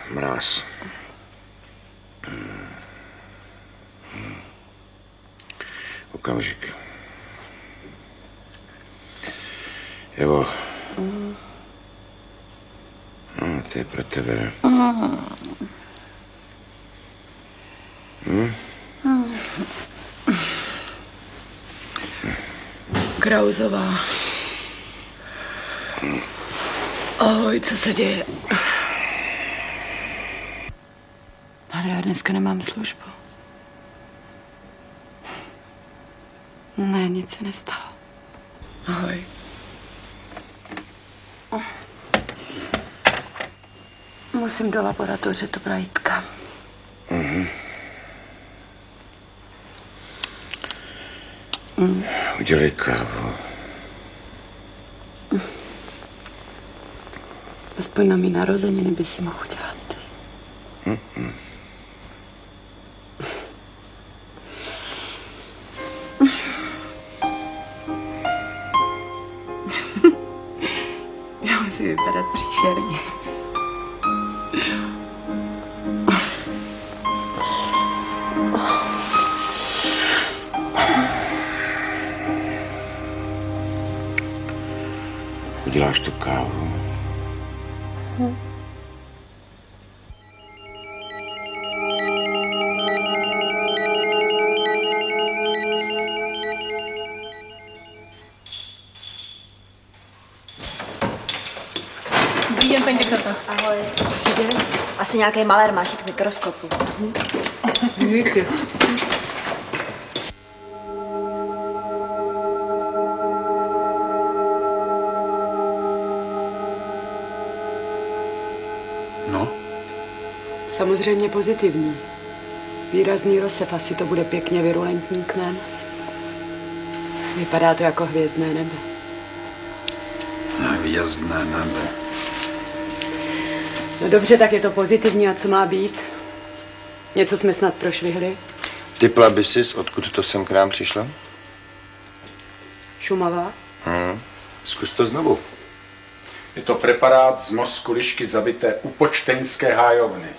Mráz. Okamžik. Evo. No, to je pro tebe. Krauzová. Ahoj, co se děje? Ale já dneska nemám službu. Ne, nic se nestalo. Ahoj. Musím do laboratoře, to byla Jitka. Udělej kávu. Aspoň na mý narozeniny by si mohl udělat ty. Já musím vypadat příšerně. Uděláš tu kávu? Dobrý den, paní doktorka. Ahoj. Co se děje? Asi nějaký malér máš k mikroskopu. Díky. No? Samozřejmě pozitivní. Výrazný rozsev, asi to bude pěkně virulentní kmen. Vypadá to jako hvězdné nebe. Hvězdné nebe. No dobře, tak je to pozitivní a co má být? Něco jsme snad prošvihli? Typla by sis, odkud to sem k nám přišlo? Šumava? Zkus to znovu. Je to preparát z mozku lišky zabité u Počteňské hájovny.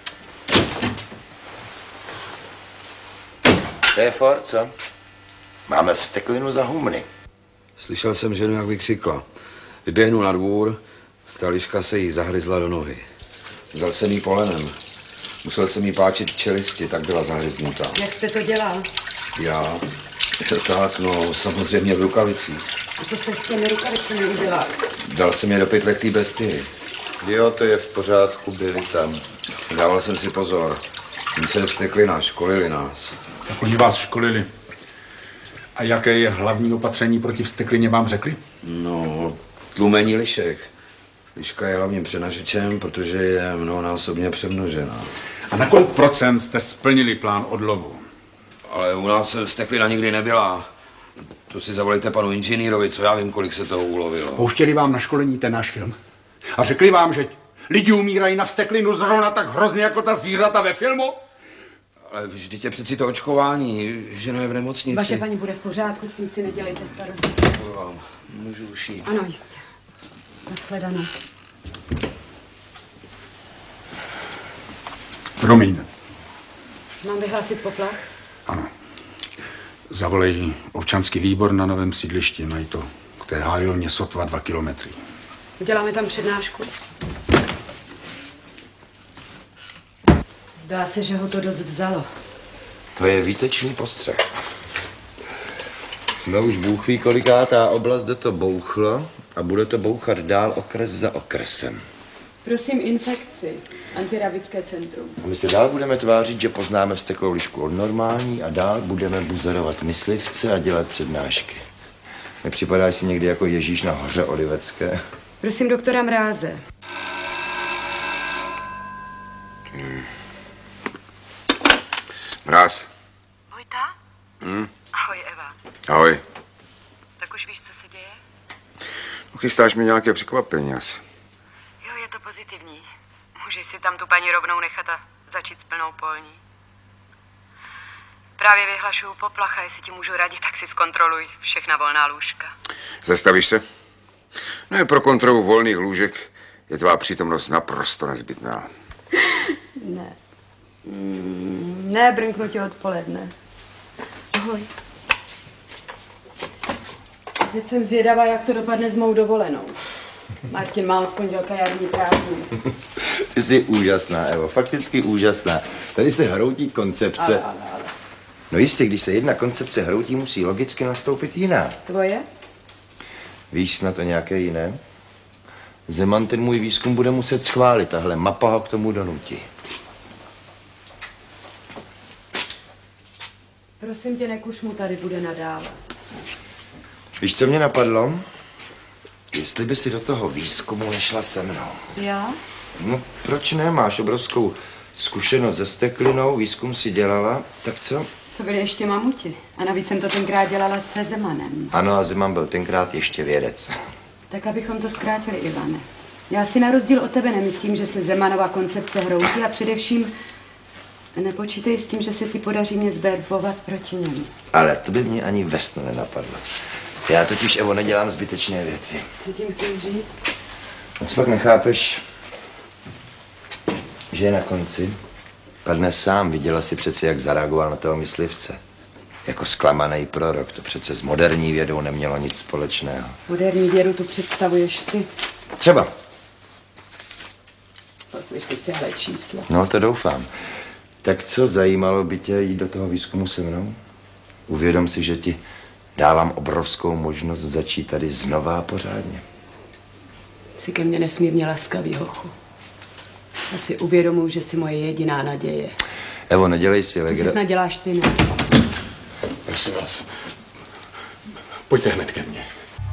To je for, co? Máme vsteklinu za humny. Slyšel jsem ženu, jak vykřikla. Vyběhnu na dvůr, ta liška se jí zahryzla do nohy. Vzal jsem jí polenem. Musel jsem jí páčit čelisti, tak byla zahryznutá. Jak jste to dělal? Já? Tak, no, samozřejmě v rukavicích. A co jste s těmi rukavicemi udělal? Dal jsem je do pytle k té bestii. Jo, to je v pořádku, byli tam. Dával jsem si pozor. Více je vsteklina, školili nás. Tak oni vás školili. A jaké je hlavní opatření proti vsteklině vám řekli? No, tlumení lišek. Liška je hlavním přenašečem, protože je mnohonásobně přemnožená. A na kolik procent jste splnili plán odlovu? Ale u nás vsteklina nikdy nebyla. To si zavolejte panu inženýrovi, co já vím, kolik se toho ulovilo. Pouštěli vám na školení ten náš film? A řekli vám, že lidi umírají na vsteklinu zrovna tak hrozně jako ta zvířata ve filmu? Ale vždyť je přeci to očkování, žena je v nemocnici. Vaše paní bude v pořádku, s tím si nedělejte starosti. Děkuji vám. Můžu už jít. Ano, jistě. Nashledanou. Promiň. Mám vyhlásit poplach? Ano. Zavolej občanský výbor na novém sídlišti. Mají to k té hájovně sotva 2 kilometry. Uděláme tam přednášku. Zdá se, že ho to dost vzalo. To je výtečný postřeh. Jsme už bůh ví kolikátá oblast, kde to bouchlo a bude to bouchat dál okres za okresem. Prosím, infekci. Antirabické centrum. A my se dál budeme tvářit, že poznáme vzteklou lišku od normální a dál budeme buzerovat myslivce a dělat přednášky. Nepřipadáš si někdy jako Ježíš na hoře Olivecké? Prosím doktora Mráze. Mráz. Vojta? Ahoj, Eva. Ahoj. Tak už víš, co se děje? Chystáš mi nějaké překvapení asi. Jo, je to pozitivní. Můžeš si tam tu paní rovnou nechat a začít s plnou polní. Právě vyhlašuju poplach a jestli ti můžu radit, tak si zkontroluj všechna volná lůžka. Zastavíš se? No, pro kontrolu volných lůžek je tvá přítomnost naprosto nezbytná. Ne. Ne, brnknu ti odpoledne. Ahoj. Teď jsem zvědavá, jak to dopadne s mou dovolenou. Martin má od pondělka jarní prázdniny. Ty jsi úžasná, Evo, fakticky úžasná. Tady se hroutí koncepce. Ale. No jistě, když se jedna koncepce hroutí, musí logicky nastoupit jiná. Tvoje? Víš snad o nějaké jiné? Zeman ten můj výzkum bude muset schválit, tahle mapa ho k tomu donutí. Prosím tě, nekuš mu, tady bude nadále. Víš, co mě napadlo? Jestli by si do toho výzkumu nešla se mnou. Já? No, proč ne? Máš obrovskou zkušenost se steklinou, výzkum si dělala, tak co? To byli ještě mamuti. A navíc jsem to tenkrát dělala se Zemanem. Ano, a Zeman byl tenkrát ještě vědec. Tak abychom to zkrátili, Ivane. Já si na rozdíl od tebe nemyslím, že se Zemanova koncepce hroutí a především nepočítej s tím, že se ti podaří mě zverbovat proti němu. Ale to by mě ani ve snu nenapadlo. Já totiž, Evo, nedělám zbytečné věci. Co tím chceš říct? A co pak nechápeš, že je na konci? Padne sám, viděla si přece, jak zareagoval na toho myslivce. Jako zklamaný prorok, to přece s moderní vědou nemělo nic společného. Moderní vědu tu představuješ ty. Třeba. Poslyš ty si ale číslo. No, to doufám. Tak co, zajímalo by tě jít do toho výzkumu se mnou? Uvědom si, že ti dávám obrovskou možnost začít tady znova a pořádně. Jsi ke mně nesmírně laskavý, hochu. Já si uvědomuji, že jsi moje jediná naděje. Evo, nedělej si To si legra... snad děláš ty, ne? Prosím vás, pojďte hned ke mně.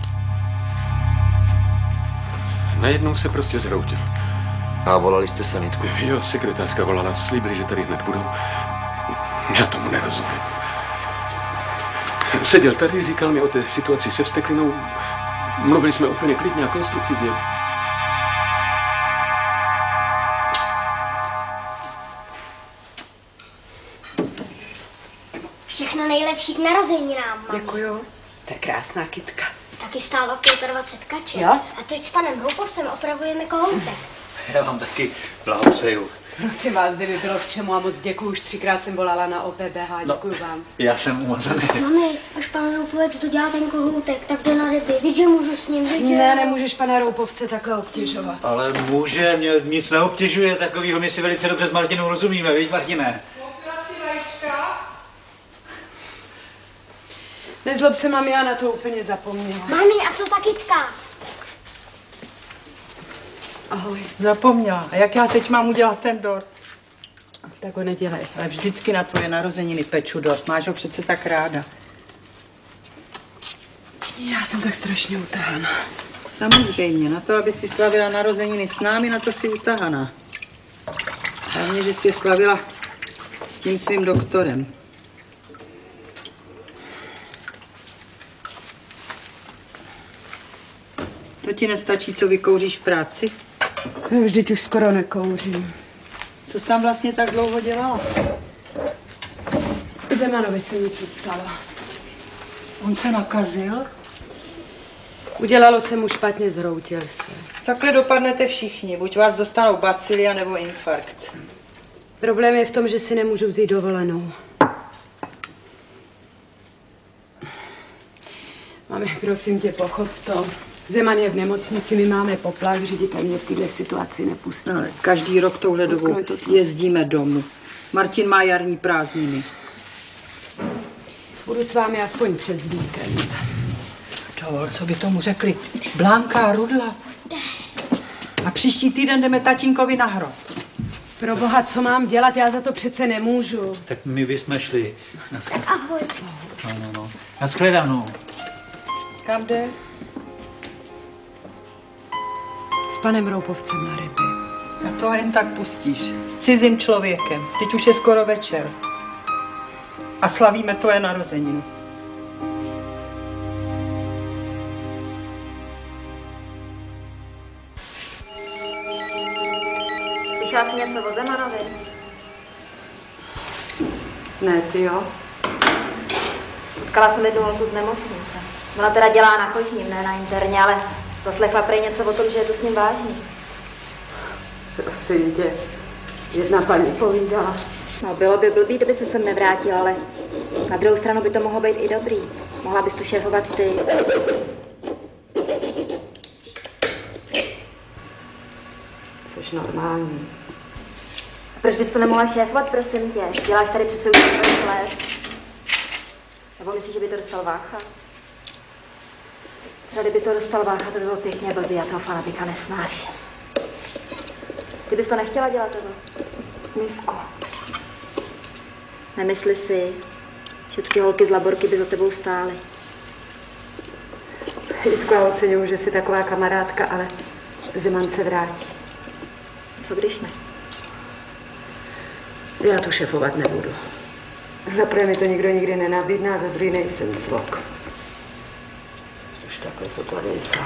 Najednou se prostě zhroutil. A volali jste sanitku? Jo, sekretářka volala, slíbili, že tady hned budou. Já tomu nerozumím. Seděl tady, říkal mi o té situaci se vsteklinou. Mluvili jsme úplně klidně a konstruktivně. Všechno nejlepší k narozeninám, mami. Děkuju. To je krásná kytka. Taky stálo 25 kaček. Jo? A teď s panem Houpovcem opravujeme kohoutek. Já vám taky blahopřeju. Prosím vás, kdyby bylo k čemu a moc děkuju. Už 3krát jsem volala na OPBH. Děkuju vám. Já jsem umazaný. Mami, až pan Houpovec dodělá ten kohoutek, tak jde na ryby. Víš, že můžu s ním, víš, že... Ne, nemůžeš pana Roupovce takhle obtěžovat. Ale může, mě nic neobtěžuje takovýho, my si velice dobře s Martinou rozumíme, viď, Martine? Nezlob se, mami, já na to úplně zapomněla. Mami, a co ta kytka? Ahoj. Zapomněla. A jak já teď mám udělat ten dort? Tak ho nedělej. Ale vždycky na tvoje narozeniny peču dort. Máš ho přece tak ráda. Já jsem tak strašně utahaná. Samozřejmě, na to, aby si slavila narozeniny s námi, na to si utahaná. Hlavně, že si je slavila s tím svým doktorem. To ti nestačí, co vykouříš v práci? Vždyť už skoro nekouřím. Co jsi tam vlastně tak dlouho dělala? Zemanovi se něco stalo. On se nakazil? Udělalo se mu špatně, zhroutil se. Takhle dopadnete všichni. Buď vás dostanou bacilia nebo infarkt. Problém je v tom, že si nemůžu vzít dovolenou. Mami, prosím tě, pochop to. Zeman je v nemocnici, my máme poplach, ředitel mě v této situaci nepustí. No, každý rok touhle dobou jezdíme domů. Martin má jarní prázdniny. Budu s vámi aspoň přes víkend. Dovol, co by tomu řekli? Blanka a Rudla. A příští týden jdeme tatínkovi na hrob. Pro boha, co mám dělat? Já za to přece nemůžu. Tak my bychom šli. Ahoj. No. Naschledanou. Kam jde? S panem Roupovcem na ryby. A to jen tak pustíš. S cizím člověkem. Teď už je skoro večer. A slavíme tvoje narozeniny. Slyšela jsi něco o Zemanovi? Ne, ty jo? Potkala jsem jednu holku z nemocnice. Ona teda dělá na kožním, ne na interně, ale zaslechla prej něco o tom, že je to s ním vážný. Prosím tě. Jedna paní povídala. No, bylo by blbý, kdyby se sem nevrátil, ale na druhou stranu by to mohlo být i dobrý. Mohla bys tu šéfovat ty. Jsi normální. Proč bys to nemohla šéfovat, prosím tě? Děláš tady přece už 20 let. Nebo myslíš, že by to dostal Vácha? Kdyby to dostal Vácha, to by bylo pěkně blbý, já toho fanatika nesnáším. Ty bys to nechtěla dělat, toho? Misko. Nemysli si, všechny holky z laborky by za tebou stály. Jitko, já oceňuji, že jsi taková kamarádka, ale Zeman se vrátí. Co když ne? Já tu šefovat nebudu. Za prvé mi to nikdo nikdy nenabídne a za druhý nejsem cvok. Už takhle se to nechápu.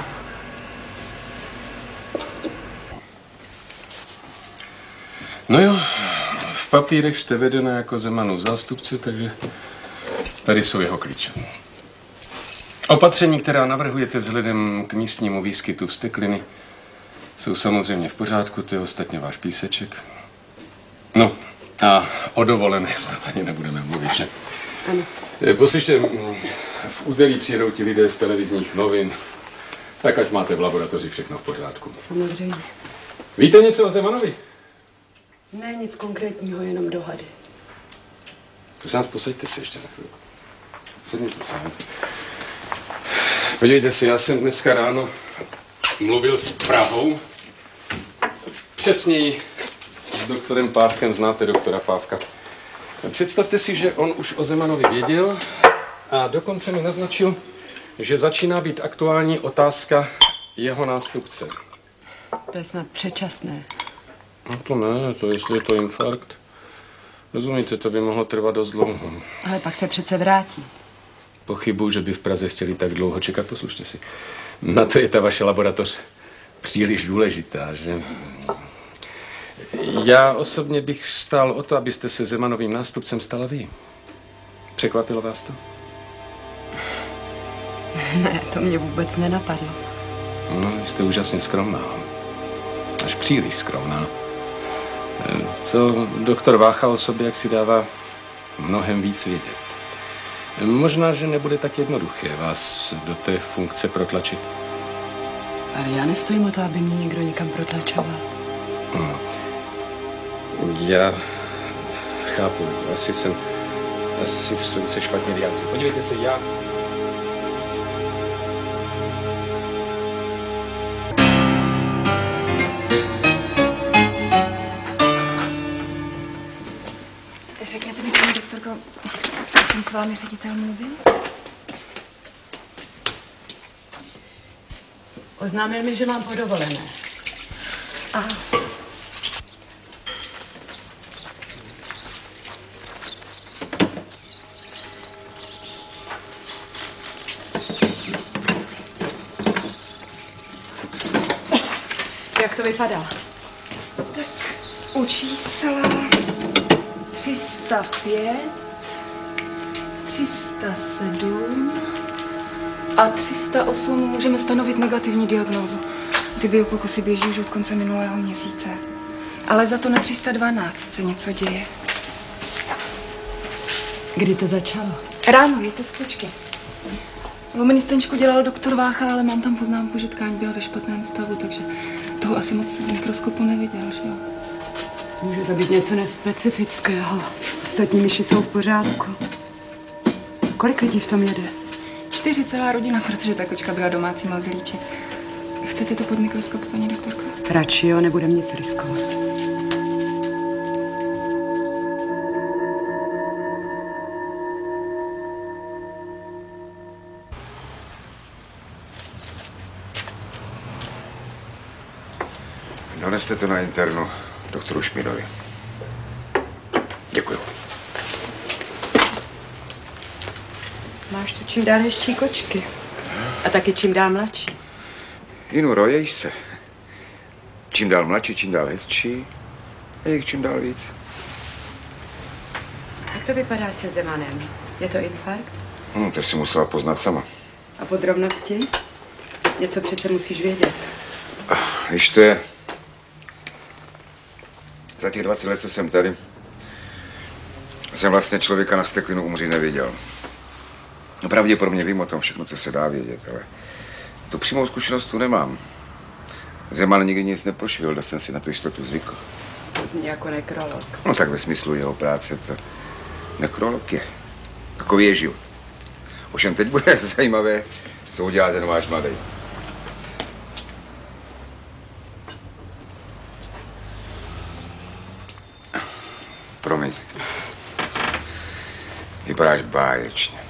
No jo, v papírech jste vedena jako Zemanův zástupce, takže tady jsou jeho klíče. Opatření, která navrhujete vzhledem k místnímu výskytu vstekliny, jsou samozřejmě v pořádku, to je ostatně váš píseček. No a o dovolené snad ani nebudeme mluvit, že? Ano. Poslyšte, v úterý přijedou ti lidé z televizních novin, tak ať máte v laboratoři všechno v pořádku. Samozřejmě. Víte něco o Zemanovi? Ne, nic konkrétního, jenom dohady. Prosím vás, posaďte se ještě na chvilku. Sedněte sám. Podívejte se, já jsem dneska ráno mluvil s Prahou. Přesněji s doktorem Pávkem, znáte doktora Pávka. Představte si, že on už o Zemanovi věděl a dokonce mi naznačil, že začíná být aktuální otázka jeho nástupce. To je snad předčasné. No to ne, to jestli je to infarkt. Rozumíte, to by mohlo trvat dost dlouho. Ale pak se přece vrátí. Pochybuji, že by v Praze chtěli tak dlouho čekat, poslušte si. Na to je ta vaše laboratoř příliš důležitá, že? Já osobně bych stál o to, abyste se Zemanovým nástupcem stala vy. Překvapilo vás to? Ne, to mě vůbec nenapadlo. No, jste úžasně skromná. Až příliš skromná. To doktor Vácha o sobě, jak si dává, mnohem víc vědět. Možná, že nebude tak jednoduché vás do té funkce protlačit. Ale já nestojím o to, aby mě někdo někam protlačoval. No. Já chápu, asi jsem se špatně vyjádřil. Podívejte se, já... Řekněte mi, paní doktorko, o čem s vámi ředitel mluvil? Oznámil mi, že mám podovolené. Aha. Jak to vypadá? Tak u čísla 305, 307 a 308 můžeme stanovit negativní diagnózu. Ty biopokusy běží už od konce minulého měsíce. Ale za to na 312 se něco děje. Kdy to začalo? Ráno, je to z počky. Luministenčku dělal doktor Vácha, ale mám tam poznámku, že tkáň byla ve špatném stavu, takže toho asi moc v mikroskopu neviděl, že jo? Může to být něco nespecifického. Ostatní myši jsou v pořádku. Kolik lidí v tom jede? 4, celá rodina, protože ta kočka byla domácí mazlíček. Chcete to pod mikroskop, paní doktorko? Radši jo, nebudem nic riskovat. Doneste to na internu doktoru Šmídovi. Děkuju. Máš tu čím dál hezčí kočky. A taky čím dál mladší. Jinu, rojej se. Čím dál mladší, čím dál hezčí. A jich čím dál víc. Jak to vypadá se Zemanem? Je to infarkt? To si musela poznat sama. A podrobnosti? Něco přece musíš vědět. Víš, to je Za těch 20 let, co jsem tady, jsem vlastně člověka na Steklinu umřít neviděl. No, pravděpodobně vím o tom všechno, co se dá vědět, ale tu přímou zkušenost tu nemám. Zeman nikdy nic neprošvil, da jsem si na tu jistotu zvykl. To zní jako nekrolog. No tak ve smyslu jeho práce to nekrolog je. Takový je život. Ovšem teď bude zajímavé, co udělá ten váš mladý. Promiň. Vypadáš báječně.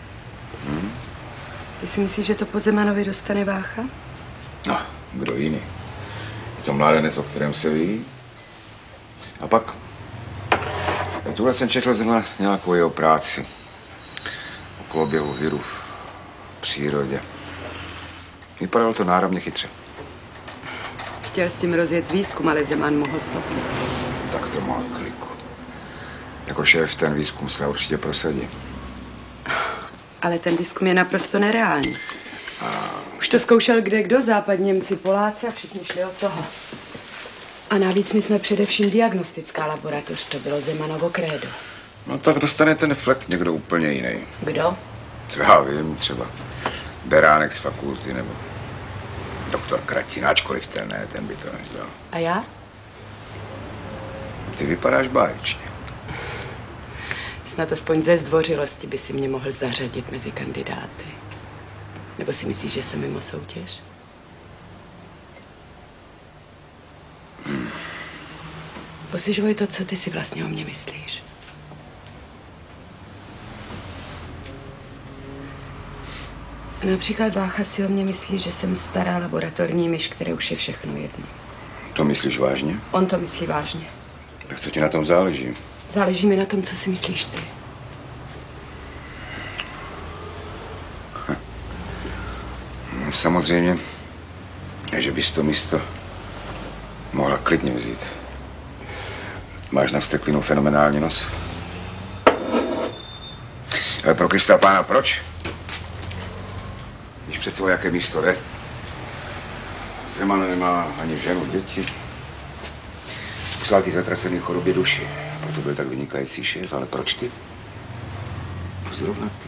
Ty si myslíš, že to po Zemanovi dostane Vácha? No, kdo jiný. Je to mládenec, o kterém se ví. A pak... Tuhle jsem četl zrovna nějakou jeho práci. O koloběhu viru v přírodě. Vypadalo to náramně chytře. Chtěl s tím rozjet výzkum, ale Zeman mu ho stopnul. Tak to má kliku. Jako šéf ten výzkum se určitě prosadí. Ale ten výzkum je naprosto nereálný. Už to zkoušel kdekdo, západní Němci, Poláci a všichni šli od toho. A navíc my jsme především diagnostická laboratoř, to bylo Zemanovo krédo. No tak dostane ten flek někdo úplně jiný. Kdo? Co já vím, třeba Beránek z fakulty, nebo doktor Kratin, ačkoliv ten ne, ten by to nezdal. A já? Ty vypadáš báječně. Snad aspoň ze zdvořilosti by si mě mohl zařadit mezi kandidáty. Nebo si myslíš, že jsem mimo soutěž? Poslyšuj to, co ty si vlastně o mě myslíš. Například Vácha si o mě myslí, že jsem stará laboratorní myš, které už je všechno jedno. To myslíš vážně? On to myslí vážně. Tak co ti na tom záleží? Záleží mi na tom, co si myslíš ty. No, samozřejmě, že bys to místo mohla klidně vzít. Máš na Steklinu fenomenální nos. Ale pro Krista pána, proč? Když přece o jaké místo jde? Zeman nemá ani ženu, děti. Poslal ty zatracený chorobě duši. Proto byl tak vynikající šéf, ale proč ty? Proč zrovna ty?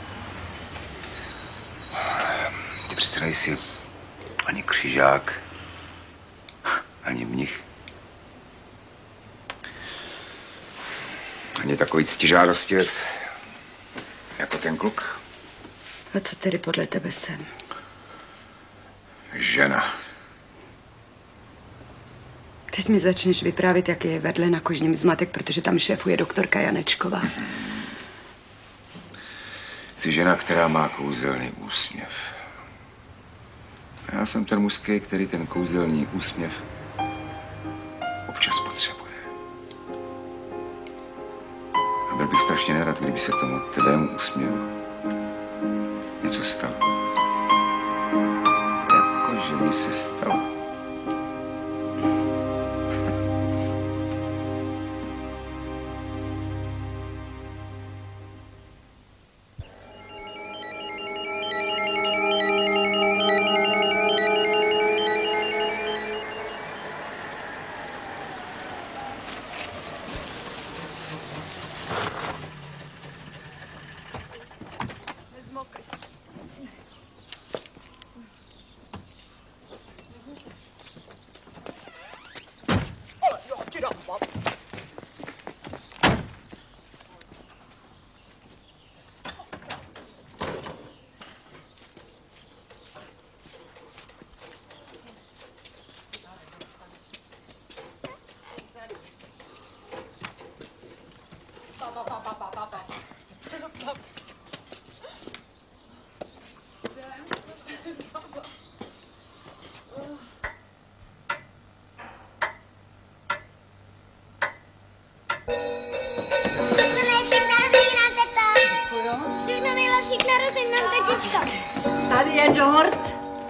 Ty přece nejsi ani křižák, ani mnich. Ani takový ctižádostivec, jako ten kluk. A co tedy podle tebe jsem? Žena. Teď mi začneš vyprávět, jak je vedle na Kožním zmatek, protože tam šéfuje doktorka Janečková. Jsi žena, která má kouzelný úsměv. Já jsem ten mužský, který ten kouzelný úsměv občas potřebuje. A byl bych strašně nerad, kdyby se tomu tvému úsměvu něco stalo. Jakože by se stalo. Tady je dort.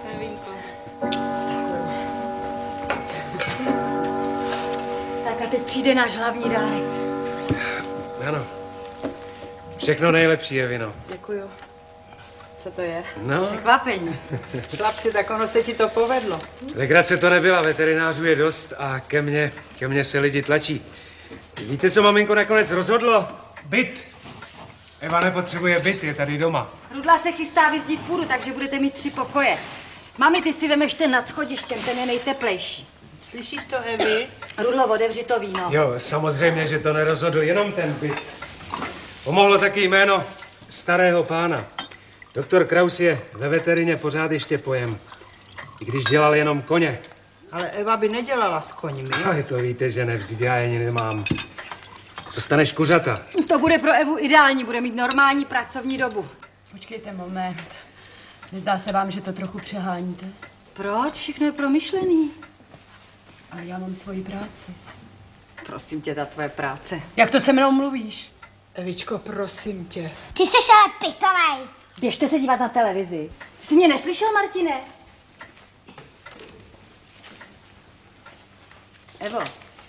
Tak a teď přijde náš hlavní dárek. Ano. Všechno nejlepší je vino. Děkuju. Co to je? No. Překvapení. Chlapci, tak ono se ti to povedlo. Legrace to nebyla, veterinářů je dost a ke mně se lidi tlačí. Víte, co maminko nakonec rozhodlo? Byt. Eva nepotřebuje byt, je tady doma. Rudla se chystá vyzdít půdu, takže budete mít 3 pokoje. Mami, ty si vemeš ten nad schodištěm, ten je nejteplejší. Slyšíš to, Evi? Rudlo, otevři to víno. Jo, samozřejmě, že to nerozhodl jenom ten byt. Pomohlo taky jméno starého pána. Doktor Kraus je ve veterině pořád ještě pojem. I když dělal jenom koně. Ale Eva by nedělala s koňmi. Ale to víte, že ne, vždyť já je nemám. Dostaneš kuřata. To bude pro Evu ideální, bude mít normální pracovní dobu. Počkejte moment. Nezdá se vám, že to trochu přeháníte? Proč? Všechno je promyšlený. Ale já mám svoji práci. Prosím tě, ta tvoje práce. Jak to se mnou mluvíš? Evičko, prosím tě. Ty jsi ale pitomej. Běžte se dívat na televizi. Jsi mě neslyšel, Martine? Evo,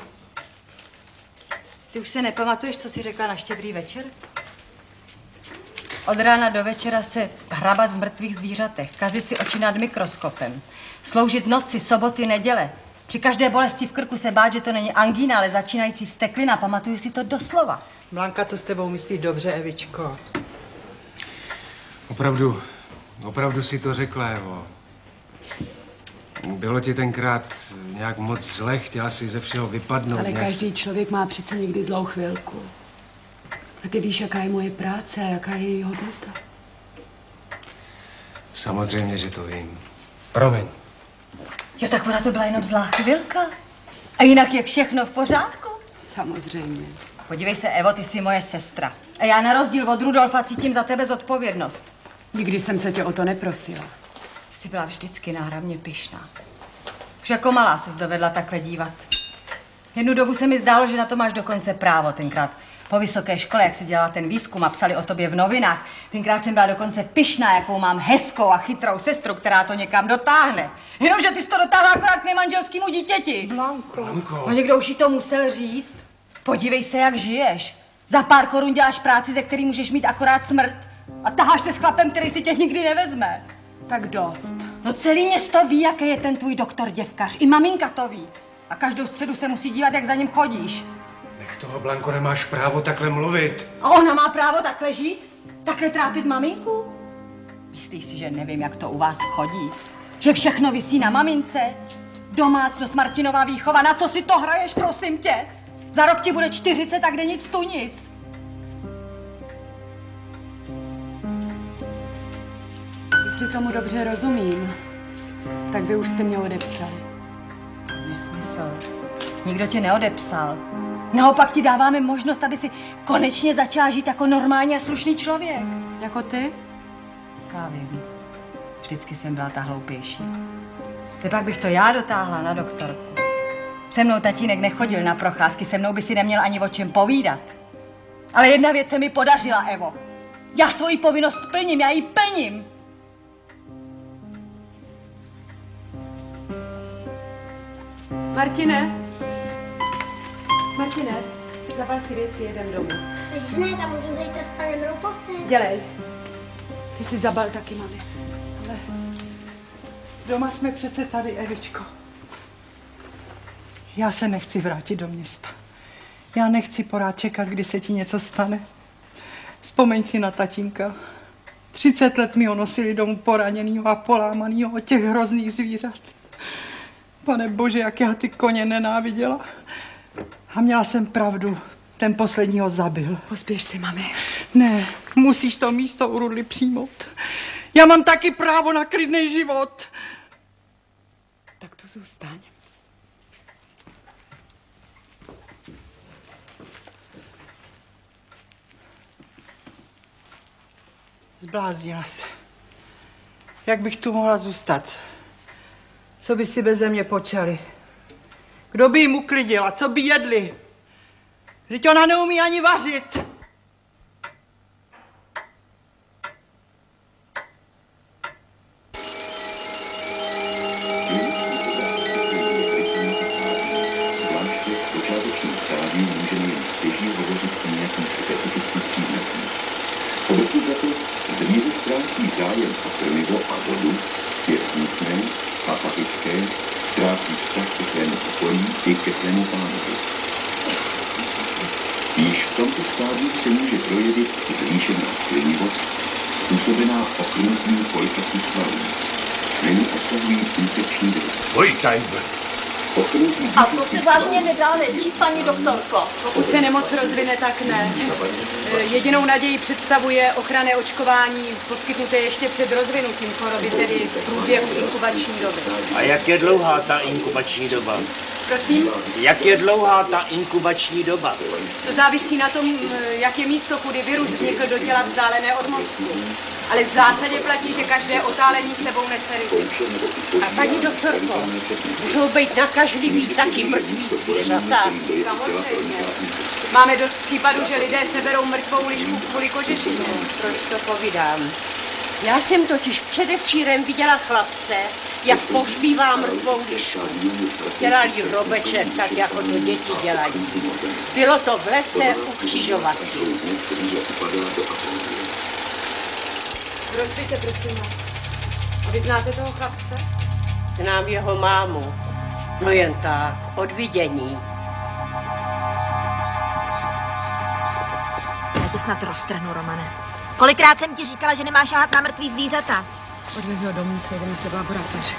ty už se nepamatuješ, co jsi řekla na Štědrý večer? Od rána do večera se hrabat v mrtvých zvířatech, kazit si oči nad mikroskopem, sloužit noci, soboty, neděle. Při každé bolesti v krku se bát, že to není angína, ale začínající vzteklina. Pamatuju si to doslova. Blanka to s tebou myslí dobře, Evičko. Opravdu si to řekla, Evo. Bylo ti tenkrát nějak moc zle, chtěla si ze všeho vypadnout. Ale každý člověk má přece někdy zlou chvilku. A ty víš, jaká je moje práce a jaká je její hodnota. Samozřejmě, že to vím. Promiň. Jo, tak ona to byla jenom zlá chvilka. A jinak je všechno v pořádku? Samozřejmě. Podívej se, Evo, ty jsi moje sestra. A já na rozdíl od Rudolfa cítím za tebe zodpovědnost. Nikdy jsem se tě o to neprosila. Jsi byla vždycky náramně pyšná. Už jako malá ses dovedla takhle dívat. Jednu dobu se mi zdálo, že na to máš dokonce právo. Tenkrát po vysoké škole, jak si dělala ten výzkum a psali o tobě v novinách, tenkrát jsem byla dokonce pyšná, jakou mám hezkou a chytrou sestru, která to někam dotáhne. Jenomže ty jsi to dotáhla akorát k nemanželskému dítěti. Blanko. No někdo už jí to musel říct. Podívej se, jak žiješ. Za pár korun děláš práci, ze který můžeš mít akorát smrt. A taháš se s chlapem, který si tě nikdy nevezme. Tak dost. No celý město ví, jaký je ten tvůj doktor děvkař. I maminka to ví. A každou středu se musí dívat, jak za ním chodíš. Nech toho, Blanko, nemáš právo takhle mluvit. A ona má právo takhle žít? Takhle trápit maminku? Myslíš si, že nevím, jak to u vás chodí? Že všechno visí na mamince? Domácnost, Martinová výchova, na co si to hraješ, prosím tě? Za rok ti bude 40 a kde nic tu nic. Jestli tomu dobře rozumím, tak vy už jste mě odepsali. Nesmysl. Nikdo tě neodepsal. Naopak ti dáváme možnost, aby si konečně začala žít jako normální a slušný člověk. Jako ty? Já vím. Vždycky jsem byla ta hloupější. Tepak bych to já dotáhla na doktorku. Se mnou tatínek nechodil na procházky, se mnou by si neměl ani o čem povídat. Ale jedna věc se mi podařila, Evo. Já svoji povinnost plním, já ji plním. Martine, zabal si věci, jedem domů. Teď hned a můžu zítra s panem Roupovcem. Dělej. Ty si zabal taky, mami. Ale doma jsme přece tady, Evičko. Já se nechci vrátit do města. Já nechci pořád čekat, kdy se ti něco stane. Vzpomeň si na tatínka. 30 let mi ho nosili domů poraněnýho a polámanýho od těch hrozných zvířat. Pane Bože, jak já ty koně nenáviděla. A měla jsem pravdu. Ten poslední ho zabil. Pospěš si, mami. Ne, musíš to místo u Rudly přijmout. Já mám taky právo na klidný život. Tak tu zůstaň. Zbláznila se. Jak bych tu mohla zůstat? Co by si beze mě počali? Kdo by jim uklidil a co by jedli? Vždyť ona neumí ani vařit. Zvláště v počátečním stádiu můžeme jen stěží hovořit o nějakých specifických příznacích. Obecně za to zemědělec ztrácí zájem svému pánovi. Již v tomto stádiu se může projevit zvýšená slinivost, způsobená oklinkným polikacích svalů. Sliny obsahují infekční viry. A to se vážně nedá léčit, paní doktorko? Pokud se nemoc rozvine, tak ne. Jedinou naději představuje ochranné očkování poskytnuté ještě před rozvinutím choroby, tedy v průběhu inkubační doby. A jak je dlouhá ta inkubační doba? Prosím? Jak je dlouhá ta inkubační doba? To závisí na tom, jak je místo, kudy virus vnikl do těla vzdálené od mozku. Ale v zásadě platí, že každé otálení sebou nese riziko. A paní doktorko, můžou být nakažliví taky mrtví zvířata? Samozřejmě. Máme dost případů, že lidé seberou mrtvou lišku kvůli kožešině. Proč to povídám? Já jsem totiž předevčírem viděla chlapce, jak pohřbívá mrtvou lišku. Dělal jí robeček, tak jako to děti dělají. Bylo to v lese u křižovatky. Rozvíjte, prosím vás. A vy znáte toho chlapce? Znám jeho mámu. No jen tak, od vidění. Já tě snad roztrhnu, Romane. Kolikrát jsem ti říkala, že nemáš šáhat na mrtvý zvířata? Odveď ho domů, sejdeme se v laboratoři.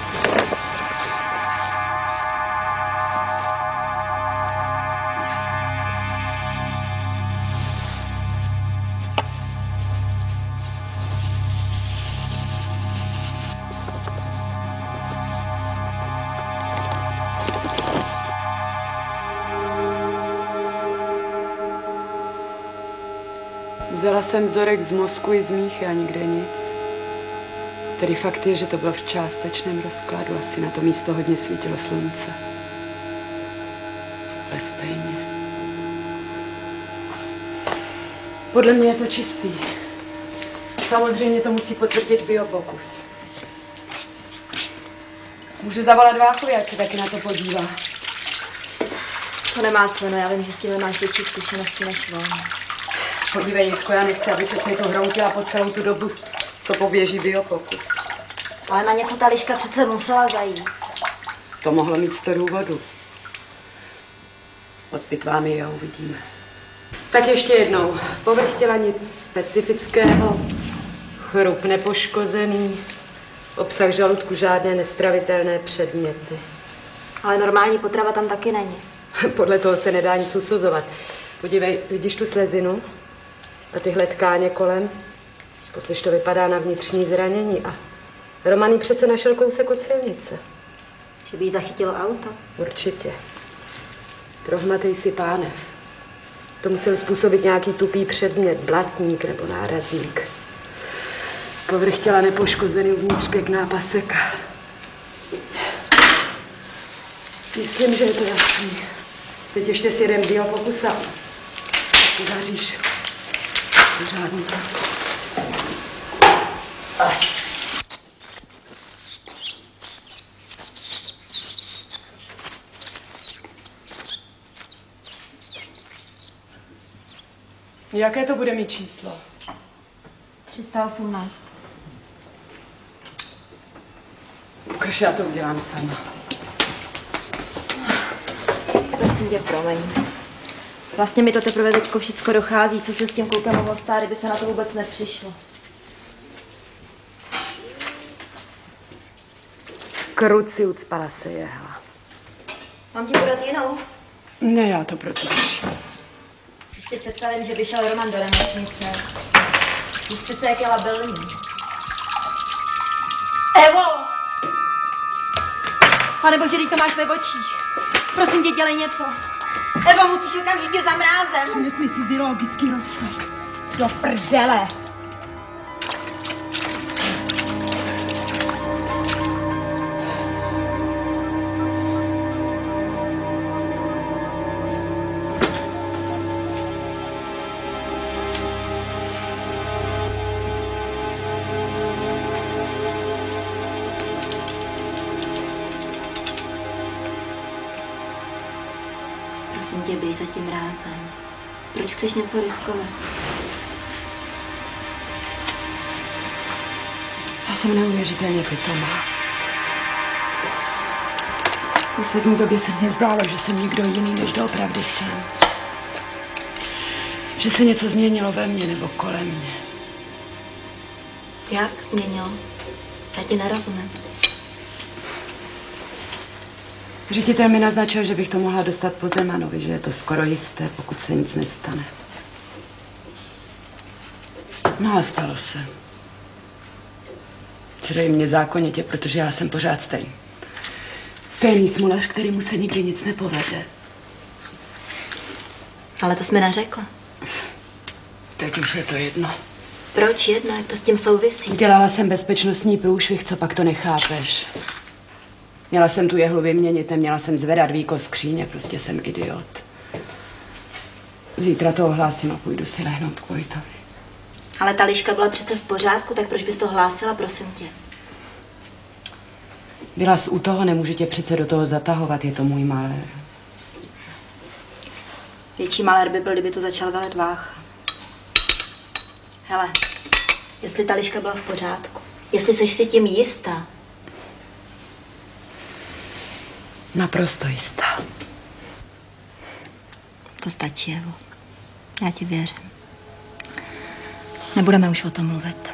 Vzala jsem vzorek z mozku i z míchy a nikde nic. Tedy fakt je, že to bylo v částečném rozkladu. Asi na to místo hodně svítilo slunce. Ale stejně. Podle mě je to čistý. Samozřejmě to musí potvrdit biopokus. Můžu zavolat Váchovi, ať se taky na to podívá. To nemá cenu, já vím, že s tím máš větší zkušenosti než on. Podívej, Jitko, já nechci, aby ses mi to hroutila po celou tu dobu, co poběží biopokus. Ale na něco ta liška přece musela zajít. To mohlo mít 100 důvodů. Odpitváme je a uvidíme. Tak ještě jednou. Povrch těla nic specifického, chrup nepoškozený, obsah žaludku žádné nestravitelné předměty. Ale normální potrava tam taky není. Podle toho se nedá nic usuzovat. Podívej, vidíš tu slezinu? A tyhle tkáně kolem? Poslyš, to vypadá na vnitřní zranění a Roman jí přece našel kousek od silnice. Že by jí zachytilo auto? Určitě. Rohmatej si pánev. To musel způsobit nějaký tupý předmět, blatník nebo nárazník. Povrch těla nepoškozený, uvnitř pěkná paseka. Myslím, že je to jasný. Teď ještě si jeden biopokus a uvaříš pořádný. Jaké to bude mít číslo? 318. Ukaž, já to udělám sama. Prosím tě, promiň. Vlastně mi to teprve teďko všecko dochází, co se s tím klukem mohlo stát, kdyby se na to vůbec nepřišlo. Kruci ucpala se jehla. Mám ti podat jinou? Ne, já to protlačím. Když si představím, že by šel Roman do nemocnice. Víš přece, jak je labilní. Evo! Panebože, teď to máš ve očích. Prosím tě, dělej něco. Evo, musíš okamžitě za mrázem. Přines mi fyziologický roztok. Do prdele. Prosím tě, běž za tím rázem. Proč chceš něco riskovat? Já jsem neuvěřitelně pitomá. V poslední době se mně zdálo, že jsem někdo jiný, než doopravdy jsem. Že se něco změnilo ve mně nebo kolem mě. Jak změnilo? Já ti nerozumím. Ředitel mi naznačil, že bych to mohla dostat po Zemanovi, že je to skoro jisté, pokud se nic nestane. No a stalo se. Zřejmě zákonitě, protože já jsem pořád stejný. Stejný smolař, kterýmu se nikdy nic nepovede. Ale to jsi mi neřekla. Teď už je to jedno. Proč jedno? Jak to s tím souvisí? Dělala jsem bezpečnostní průšvih, co pak to nechápeš. Měla jsem tu jehlu vyměnit, neměla jsem zvedat víko skříně, prostě jsem idiot. Zítra to ohlásím a půjdu si lehnout k Vojtovi. Ale ta liška byla přece v pořádku, tak proč bys to hlásila, prosím tě? Byla jsi u toho, nemůžu tě přece do toho zatahovat, je to můj malér. Větší malér by byl, kdyby to začal velet Vácha. Hele, jestli ta liška byla v pořádku, jestli seš si tím jistá. Naprosto jistá. To stačí, Evo. Já ti věřím. Nebudeme už o tom mluvit.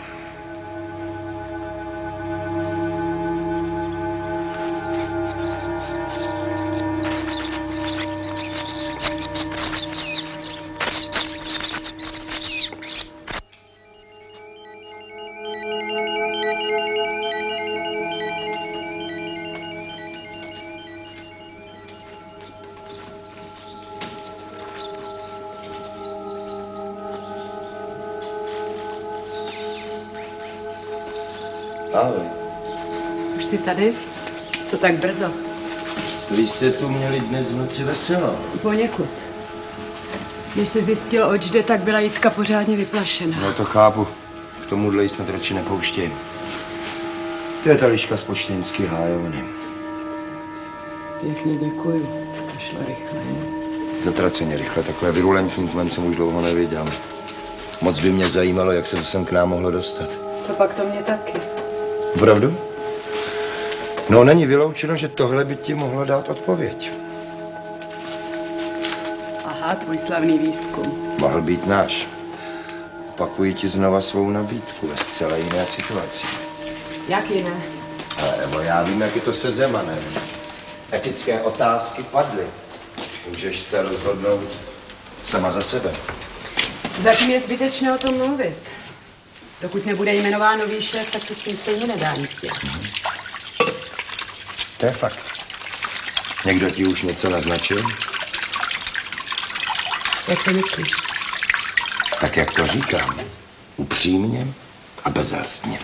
Ahoj. Už jsi tady? Co tak brzo? Vy jste tu měli dnes v noci veselo. Poněkud. Když se zjistil, oč jde, tak byla Jitka pořádně vyplašená. No to chápu. K tomuhle jí snad radši nepouštěj. To je ta liška z Počtenské hájovny. Pěkně děkuju. To šlo rychle. Zatraceně rychle. Takové virulentní kmen jsem už dlouho neviděl. Moc by mě zajímalo, jak se to sem k nám mohlo dostat. Co pak to mě taky? Opravdu? No, není vyloučeno, že tohle by ti mohlo dát odpověď. Aha, tvůj slavný výzkum. Mohl být náš. Opakuji ti znova svou nabídku ve zcela jiné situaci. Jak jiné? Ale Evo, já vím, jak je to se Zemanem. Etické otázky padly. Můžeš se rozhodnout sama za sebe. Zatím je zbytečné o tom mluvit. Dokud nebude jmenován nový šéf, tak se s tím stejně nedá nic dělat. To je fakt. Někdo ti už něco naznačil? Jak to myslíš? Tak, jak to říkám. Upřímně a bezelstně.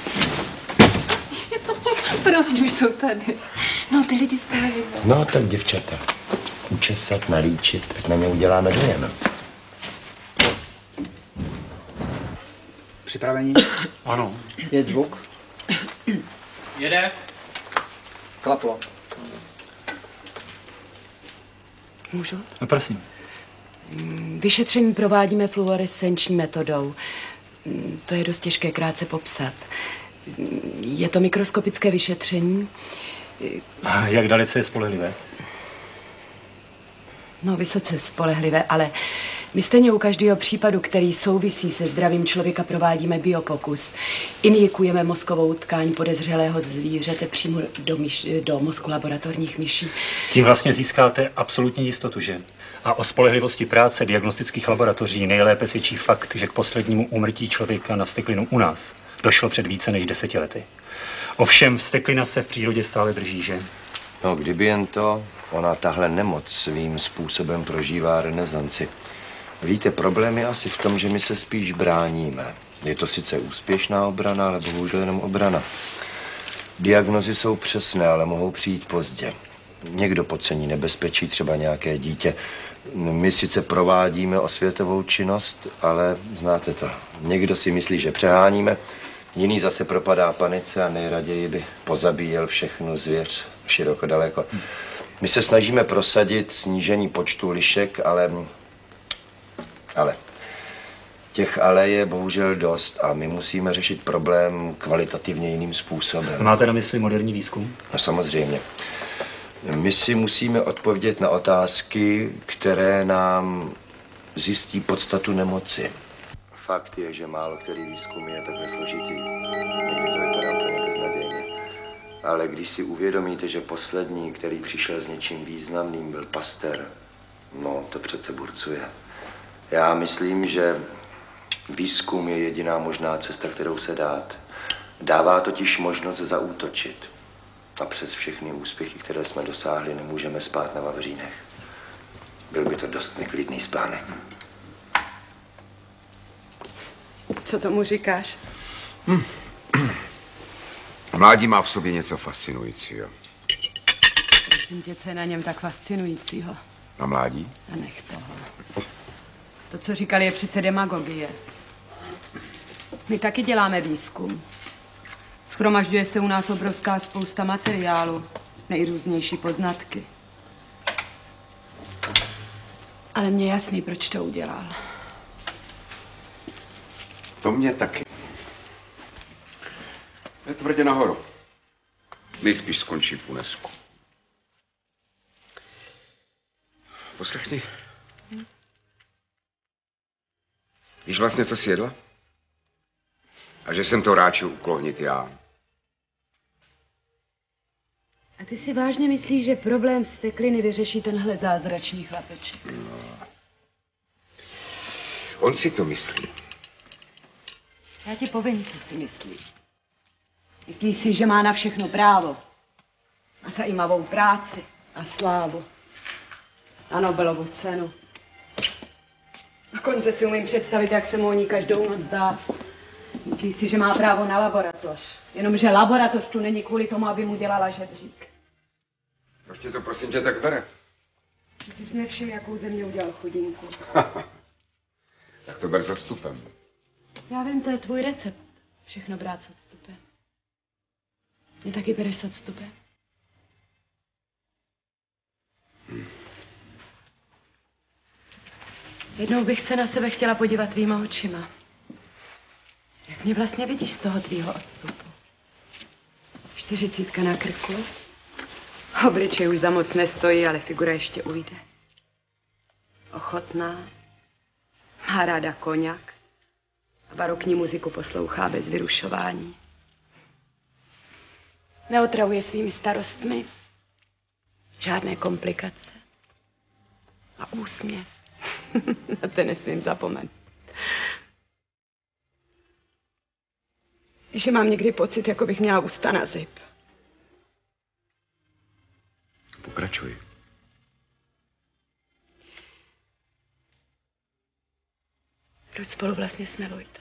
Proč už jsou tady? No, ty lidi z televize. No, tak děvčata. Učesat, nalíčit, ať na ně uděláme dojem. Připravení? Ano. Jed zvuk. Jede. Klaplo. Můžu? No, prosím. Vyšetření provádíme fluorescenční metodou. To je dost těžké krátce popsat. Je to mikroskopické vyšetření. A jak dalece je spolehlivé? No, vysoce spolehlivé, ale my stejně u každého případu, který souvisí se zdravím člověka, provádíme biopokus. Injikujeme mozkovou tkáň podezřelého zvířete přímo do mozku laboratorních myší. Tím vlastně získáte absolutní jistotu, že? A o spolehlivosti práce diagnostických laboratoří nejlépe svědčí fakt, že k poslednímu úmrtí člověka na vsteklinu u nás došlo před více než 10 lety. Ovšem vsteklina se v přírodě stále drží, že? No, kdyby jen to, ona tahle nemoc svým způsobem prožívá renesanci. Víte, problém je asi v tom, že my se spíš bráníme. Je to sice úspěšná obrana, ale bohužel jenom obrana. Diagnozy jsou přesné, ale mohou přijít pozdě. Někdo podcení nebezpečí, třeba nějaké dítě. My sice provádíme osvětovou činnost, ale znáte to. Někdo si myslí, že přeháníme, jiný zase propadá panice a nejraději by pozabíjel všechnu zvěř široko daleko. My se snažíme prosadit snížení počtu lišek, ale těch ale je bohužel dost a my musíme řešit problém kvalitativně jiným způsobem. Máte na mysli moderní výzkum? No samozřejmě. My si musíme odpovědět na otázky, které nám zjistí podstatu nemoci. Fakt je, že málo který výzkum je takhle složitý. Někdy to vypadá úplně beznadějně. Ale když si uvědomíte, že poslední, který přišel s něčím významným, byl Pasteur, no, to přece burcuje. Já myslím, že výzkum je jediná možná cesta, kterou se dát. Dává totiž možnost zaútočit. A přes všechny úspěchy, které jsme dosáhli, nemůžeme spát na vavřínech. Byl by to dost neklidný spánek. Co tomu říkáš? Mládí má v sobě něco fascinujícího. Prosím tě, co je na něm tak fascinujícího? Na mládí? A nech toho. To, co říkali, je přece demagogie. My taky děláme výzkum. Shromažďuje se u nás obrovská spousta materiálu, nejrůznější poznatky. Ale mně jasný, proč to udělal. To mě taky. Je tvrdě nahoru. Nejspíš skončí v UNESCO. Poslechni. Víš vlastně, co jsi jedla? A že jsem to ráčil uklonit já. A ty si vážně myslíš, že problém stekliny vyřeší tenhle zázračný chlapeček? No. On si to myslí. Já ti povím, co si myslí. Myslí si, že má na všechno právo. A zajímavou práci. A slávu. A Nobelovu cenu. Dokonce si umím představit, jak se mu o ní každou noc dá. Myslí si, že má právo na laboratoř. Jenomže laboratoř tu není kvůli tomu, aby mu dělala žebřík. Proč tě to prosím tě tak bere? Ty jsi nevšiml, jakou ze mě udělal chudinku. Tak to ber s odstupem. Já vím, to je tvůj recept. Všechno brát s odstupem. Mě taky bereš s odstupem. Jednou bych se na sebe chtěla podívat tvýma očima. Jak mě vlastně vidíš z toho tvýho odstupu? 40 na krku. Obličej už za moc nestojí, ale figura ještě ujde. Ochotná. Má ráda koňak. A barokní muziku poslouchá bez vyrušování. Neotravuje svými starostmi. Žádné komplikace. A úsměv. Na to nesmím zapomenout. Že mám někdy pocit, jako bych měla ústa na zip. Pokračuj. Proč spolu vlastně jsme, Vojto?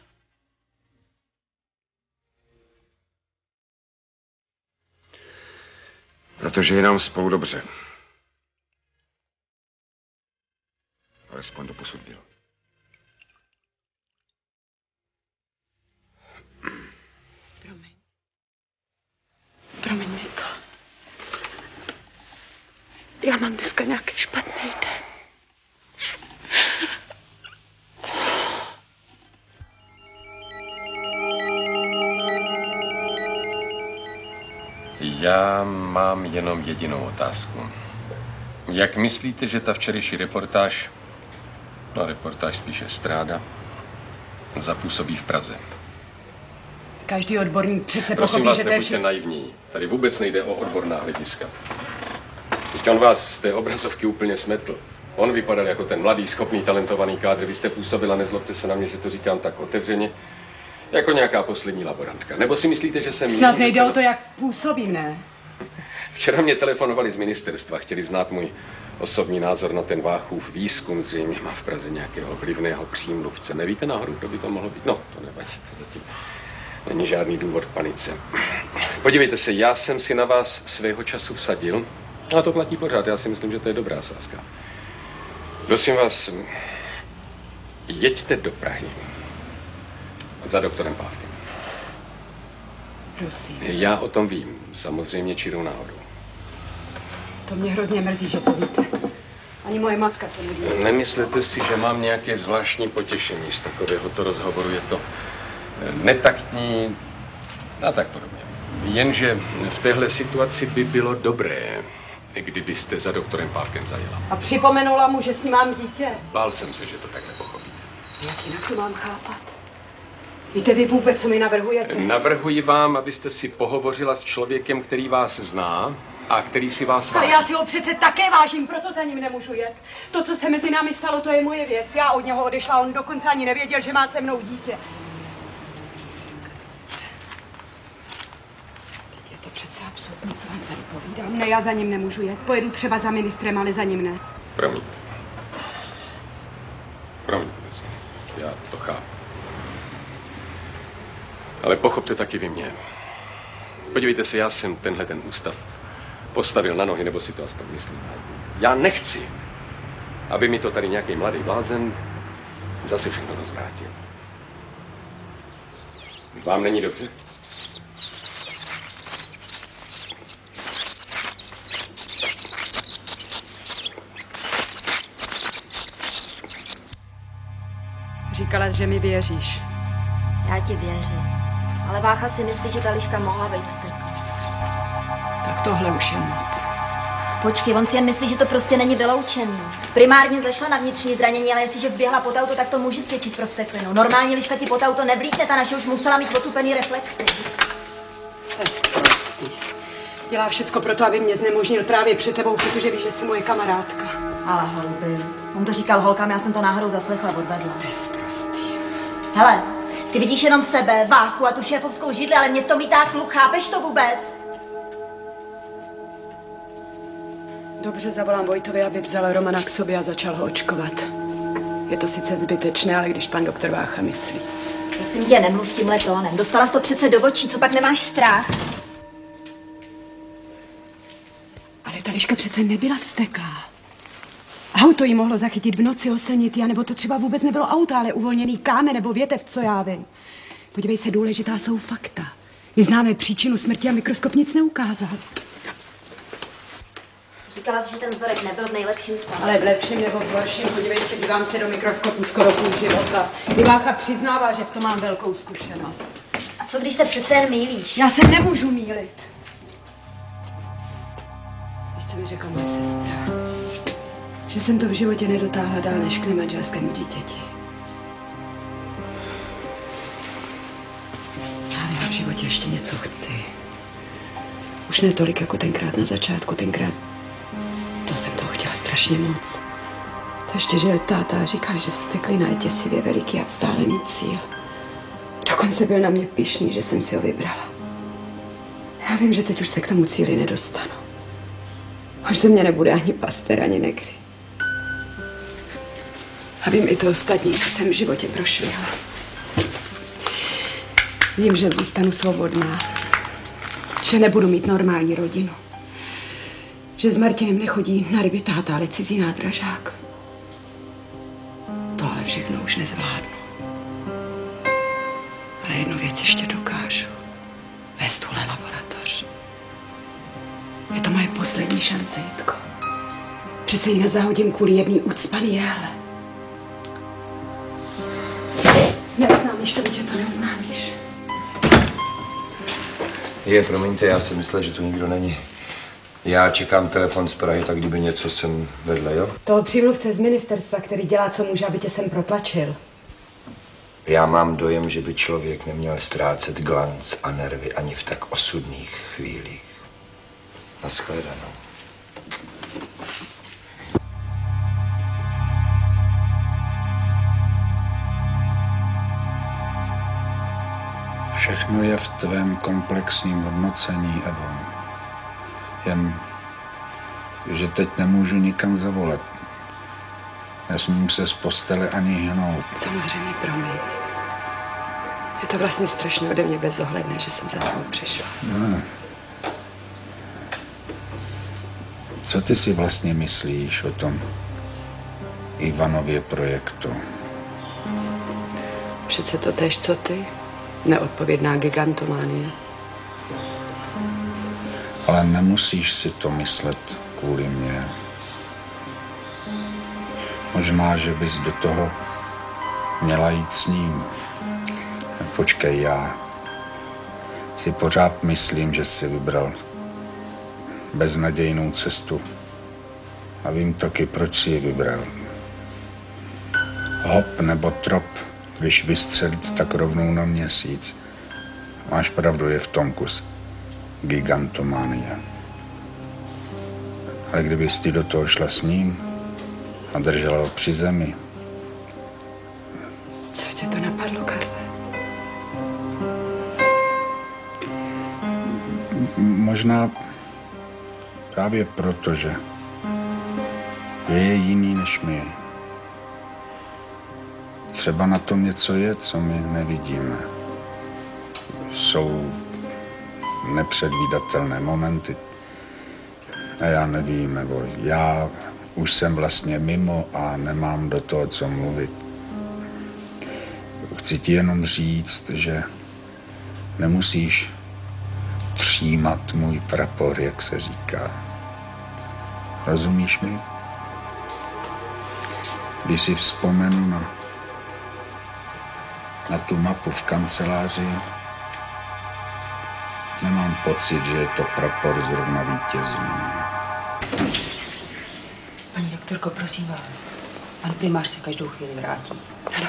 Protože je nám spolu dobře. Alespoň doposud bylo. Promiň mi to. Já mám dneska nějaký špatný den. Já mám jenom jedinou otázku. Jak myslíte, že ta včerejší reportáž, reportáž spíše Stráda, zapůsobí v Praze? Každý odborník přece Prosím pochopí, vás, že to je nebuďte naivní. Tady vůbec nejde o odborná hlediska. Teď on vás z té obrazovky úplně smetl. On vypadal jako ten mladý, schopný, talentovaný kádr. Vy jste působila, nezlobte se na mě, že to říkám tak otevřeně, jako nějaká poslední laborantka. Nebo si myslíte, že jsem... Snad nejde o to, jak působím, ne? Včera mě telefonovali z ministerstva, chtěli znát můj osobní názor na ten Váchův výzkum. Zřejmě má v Praze nějakého vlivného přímluvce. Nevíte náhodou, kdo by to mohl být? No, to nevadí, to zatím není žádný důvod k panice. Podívejte se, já jsem si na vás svého času vsadil, a to platí pořád, já si myslím, že to je dobrá sázka. Prosím vás, jeďte do Prahy za doktorem Pávkem. Prosím. Já o tom vím, samozřejmě čirou náhodou. To mě hrozně mrzí, že to víte. Ani moje matka to neví. Nemyslete si, že mám nějaké zvláštní potěšení z takovéhoto rozhovoru. Je to netaktní a tak podobně. Jenže v téhle situaci by bylo dobré, kdybyste za doktorem Pávkem zajela. A připomenula mu, že s ním mám dítě. Bál jsem se, že to tak nepochopíte. Jak jinak to mám chápat? Víte vy vůbec, co mi navrhujete? Navrhuji vám, abyste si pohovořila s člověkem, který vás zná a který si vás váží. Ale já si ho přece také vážím, proto za ním nemůžu jet. To, co se mezi námi stalo, to je moje věc. Já od něho odešla, on dokonce ani nevěděl, že má se mnou dítě. Teď je to přece absurdní, co vám tady povídám. Ne, já za ním nemůžu jet. Pojedu třeba za ministrem, ale za ním ne. Promiňte. Promiňte, já to chápu. Ale pochopte taky vy mě. Podívejte se, já jsem ten ústav postavil na nohy, nebo si to aspoň myslím. Já nechci, aby mi to tady nějaký mladý blázen zase všechno rozvrátil. Vám není dobře? Říkala, že mi věříš. Já ti věřím. Ale Vácha si myslí, že ta liška mohla být vztek. Tak tohle už je moc. Počkej, on si jen myslí, že to prostě není vyloučený. Primárně zašla na vnitřní zranění, ale jestliže vběhla pod auto, tak to může svědčit pro vzteklinu. Normální liška ti pod auto nevlítne, ta naše už musela mít otupený reflexy. To je sprostý. Dělá všecko pro to, aby mě znemožnil právě před tebou, protože víš, že jsi moje kamarádka. Ale holby. On to říkal holkám, já jsem to náhodou zaslechla odvedla. To je sprostý. Hele, ty vidíš jenom sebe, Váchu a tu šéfovskou židli, ale mě v tom lítá kluk, chápeš to vůbec? Dobře, zavolám Vojtovi, aby vzal Romana k sobě a začal ho očkovat. Je to sice zbytečné, ale když pan doktor Vácha myslí. Prosím tě, nemluv tímhle tónem. Dostala jsi to přece do očí, co pak nemáš strach? Ale ta liška přece nebyla vzteklá. Auto jí mohlo zachytit v noci, oslnit ji, nebo to třeba vůbec nebylo auto, ale uvolněný kámen nebo větev, co já vím. Podívej se, důležitá jsou fakta. My známe příčinu smrti a mikroskop nic neukázal. Říkala jsi, že ten vzorek nebyl v nejlepším stavu. Ale v lepším nebo v horším, podívej se, dívám se do mikroskopu skoro půl života. Vácha přiznává, že v tom mám velkou zkušenost. A co když se přece jen mýlíš? Já se nemůžu mýlit. Víš, co mi řekla moje sestra? Že jsem to v životě nedotáhla dál než k nemanželskému dítěti. Ale já v životě ještě něco chci. Už ne tolik jako tenkrát na začátku, tenkrát to jsem toho chtěla strašně moc. To ještě žil táta a říkal, že vzteklina je děsivě veliký a vzdálený cíl. Dokonce byl na mě pyšný, že jsem si ho vybrala. Já vím, že teď už se k tomu cíli nedostanu. Už ze mě nebude ani paster, ani negry. A vím i to ostatní, co jsem v životě prošvihla. Vím, že zůstanu svobodná. Že nebudu mít normální rodinu. Že s Martinem nechodí na ryby táta, ale cizí nádražák. To ale všechno už nezvládnu. Ale jednu věc ještě dokážu. Vést tuhle laboratoř. Je to moje poslední šance, Jitko. Přece ji nezahodím kvůli jedný ucpaný jehle. Neuznámíš to, že to neuznámíš. Promiňte, já jsem myslel, že tu nikdo není. Já čekám telefon z Prahy, tak kdyby něco jsem vedle, jo? Toho přímluvce z ministerstva, který dělá, co může, aby tě sem protlačil. Já mám dojem, že by člověk neměl ztrácet glanc a nervy ani v tak osudných chvílích. Nashledanou. Všechno je v tvém komplexním hodnocení, Evo. Jen, že teď nemůžu nikam zavolat. Nesmím se z postele ani hnout. Samozřejmě, promiň. Je to vlastně strašně ode mě bezohledné, že jsem za tebou přišla. No. Co ty si vlastně myslíš o tom Ivanově projektu? Přece to též, co ty. Neodpovědná gigantománie. Ale nemusíš si to myslet kvůli mě. Možná, že bys do toho měla jít s ním. Počkej, já si pořád myslím, že jsi vybral beznadějnou cestu. A vím taky, proč si ji vybral. Hop nebo trop, když vystřelit, tak rovnou na měsíc. Máš pravdu, je v tom kus gigantománie. Ale kdybys ty do toho šla s ním a držela ho při zemi. Co tě to napadlo, Karle? Možná právě proto, že je jiný než my. Třeba na tom něco je, co my nevidíme. Jsou nepředvídatelné momenty a já nevím, nebo já už jsem vlastně mimo a nemám do toho, co mluvit. Chci ti jenom říct, že nemusíš třímat můj prapor, jak se říká. Rozumíš mi? Když si vzpomenu na tu mapu v kanceláři, nemám pocit, že je to prapor zrovna vítězný. Paní doktorko, prosím vás. Pan primář se každou chvíli vrátí. Ano.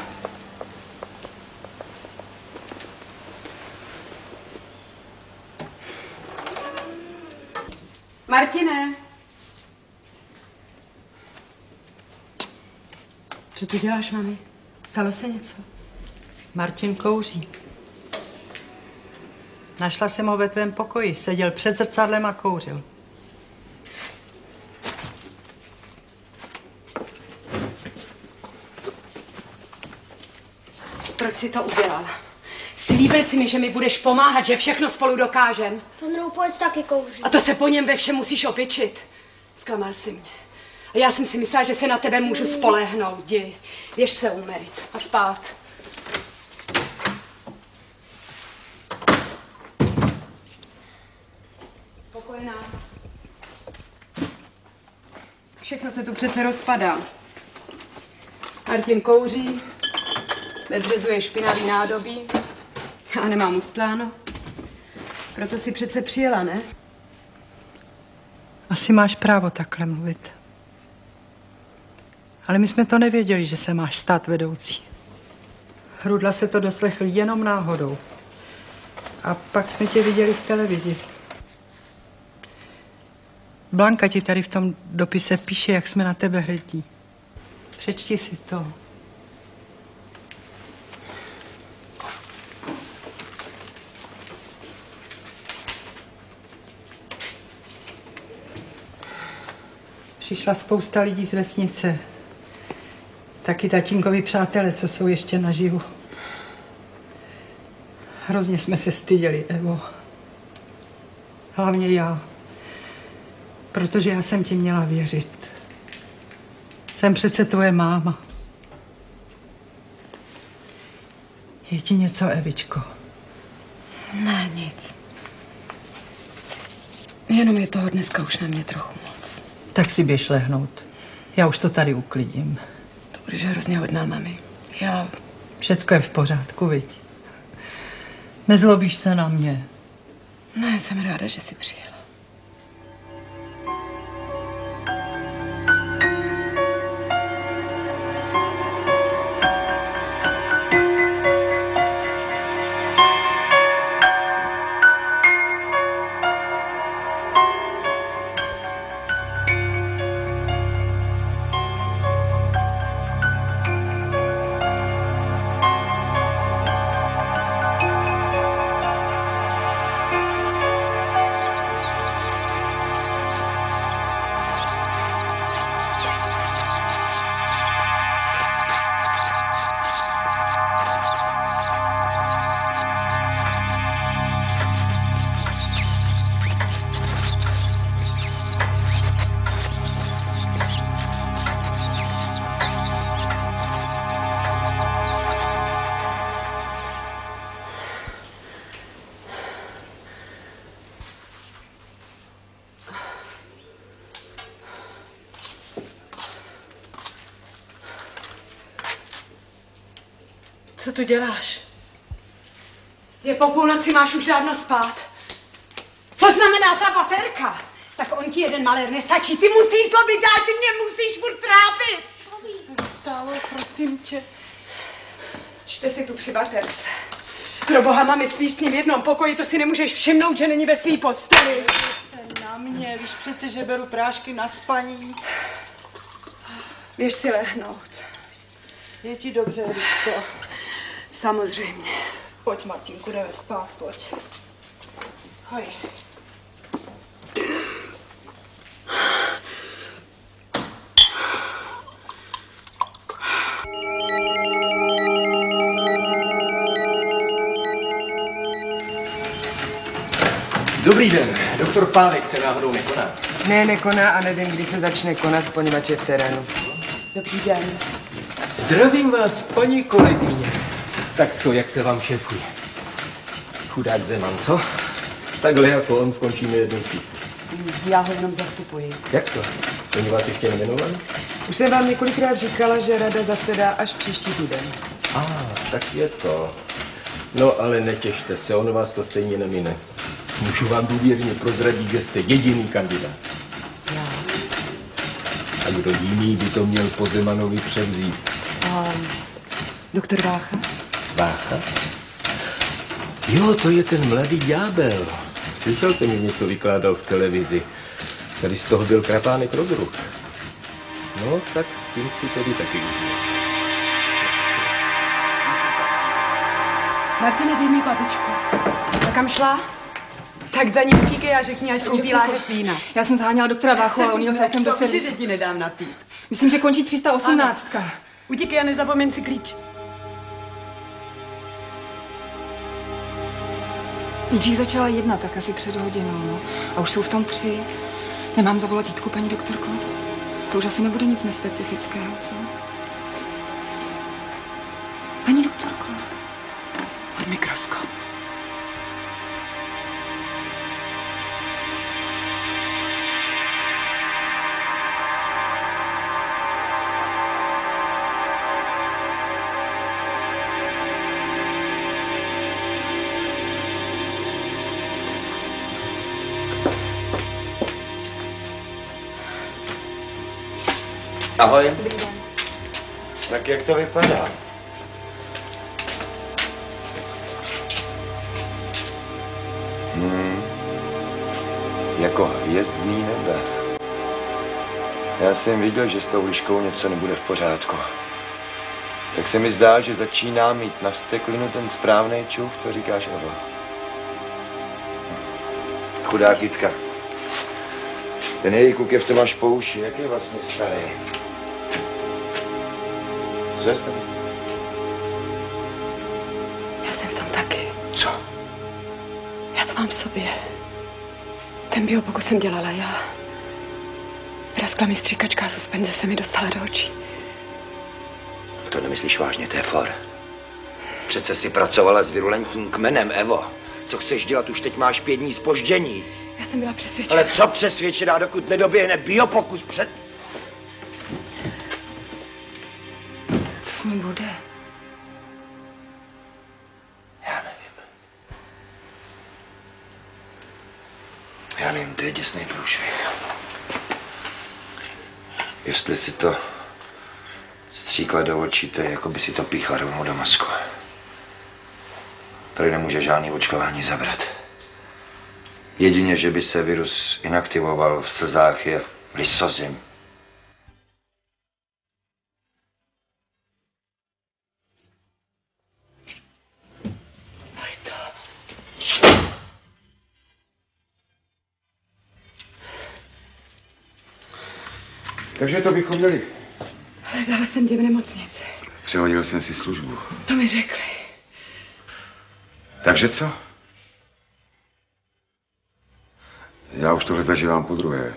Martine! Co tu děláš, mami? Stalo se něco? Martin kouří. Našla jsem ho ve tvém pokoji. Seděl před zrcadlem a kouřil. Proč jsi to udělal? Slíbil jsi mi, že mi budeš pomáhat, že všechno spolu dokážem. Ten Roupovec taky kouří. A to se po něm ve všem musíš opičit. Zklamal jsi mě. A já jsem si myslela, že se na tebe můžu spolehnout. Jdi, běž se umýt a spát. Spokojená. Všechno se tu přece rozpadá. Martin kouří, bezřezuje špinavý nádobí a nemám ustláno. Proto si přece přijela, ne? Asi máš právo takhle mluvit. Ale my jsme to nevěděli, že se máš stát vedoucí. Hrudla se to doslechl jenom náhodou. A pak jsme tě viděli v televizi. Blanka ti tady v tom dopise píše, jak jsme na tebe hrdí. Přečti si to. Přišla spousta lidí z vesnice. Taky tatínkovi přátelé, co jsou ještě naživu. Hrozně jsme se styděli, Evo. Hlavně já. Protože já jsem ti měla věřit. Jsem přece tvoje máma. Je ti něco, Evičko? Ne, nic. Jenom je toho dneska už na mě trochu moc. Tak si běž lehnout. Já už to tady uklidím. To budeš hrozně hodná, mami. Já... Všecko je v pořádku, viď? Nezlobíš se na mě? Ne, jsem ráda, že jsi přijela. Co tu děláš? Je po půlnoci, máš už dávno spát. Co znamená ta baterka? Tak on ti jeden malér nestačí. Ty musíš zlobit dál, ty mě musíš furt trápit. Co se stalo, prosím tě? Čte si tu při baterce. Pro boha, mami, spíš s ním v jednom pokoji, to si nemůžeš všimnout, že není ve svý posteli. Se na mě, víš přece, že beru prášky na spaní. Běž si lehnout. Je ti dobře, Eliško? Samozřejmě. Pojď, Martinku, jdeme spát, pojď. Hoj. Dobrý den, doktor Pálek se náhodou nekoná. Ne, nekoná a nevím, kdy se začne konat, poněvadž je v terénu. Dobrý den. Zdravím vás, paní kolegyně. Tak co, jak se vám šéfuje? Chudák Zeman, co? Takhle jako on skončíme jednou z Já ho jenom zastupuji. Jak to? Oni vás ještě nejmenovali? Už jsem vám několikrát říkala, že rada zasedá až příští týden. Tak je to. No ale netěšte se, on vás to stejně nemine. Můžu vám důvěrně prozradit, že jste jediný kandidát. A kdo jiný by to měl po Zemanovi převzít? Doktor Vácha? Vácha? Jo, to je ten mladý ďábel. Slyšel jsem, mi něco vykládal v televizi. Tady z toho byl krapánek rozruch. No, tak s tím si tedy taky užiju. Martine, dej mi babičku. A kam šla? Tak za ní utíkej a řekni, ať koupí láhev vína. Já jsem zaháněla doktora Váchu, ale on měl celkem do servisu. Že ti nedám napít. Myslím, že končí 318. Utíkej a nezapomeň si klíč. Jiří začala jednat tak asi před hodinou, no. A už jsou v tom 3. Nemám zavolat Jitku, paní doktorko? To už asi nebude nic nespecifického, co? Paní doktorko? Pod mikroskop. Ahoj. Dobrý den. Tak jak to vypadá? Jako hvězdný nebe. Já jsem viděl, že s tou liškou něco nebude v pořádku. Tak se mi zdá, že začíná mít na steklinu ten správný čuch, co říkáš, Evo. Chudák Jitka. Ten její kluk je v tom až po uši. Jak je vlastně starý? Co je starý? Já jsem v tom taky. Co? Já to mám v sobě. Ten biopokus jsem dělala já. Praskla mi stříkačka a suspenze se mi dostala do očí. To nemyslíš vážně, to je for. Přece si pracovala s virulentním kmenem, Evo. Co chceš dělat? Už teď máš 5 dní zpoždění. Já jsem byla přesvědčena. Ale co přesvědčená, dokud nedoběhne biopokus před... Co s ním bude? Já nevím, to je děsný průšvih. Jestli si to stříkla do očí, to je jako by si to píchla rovnou do mozku. Tady nemůže žádný očkování zabrat. Jedině, že by se virus inaktivoval v slzách, je lysozim. Takže to bychom měli. Hledala jsem tě v nemocnici. Přehodil jsem si službu. To mi řekli. Takže co? Já už tohle zažívám podruhé.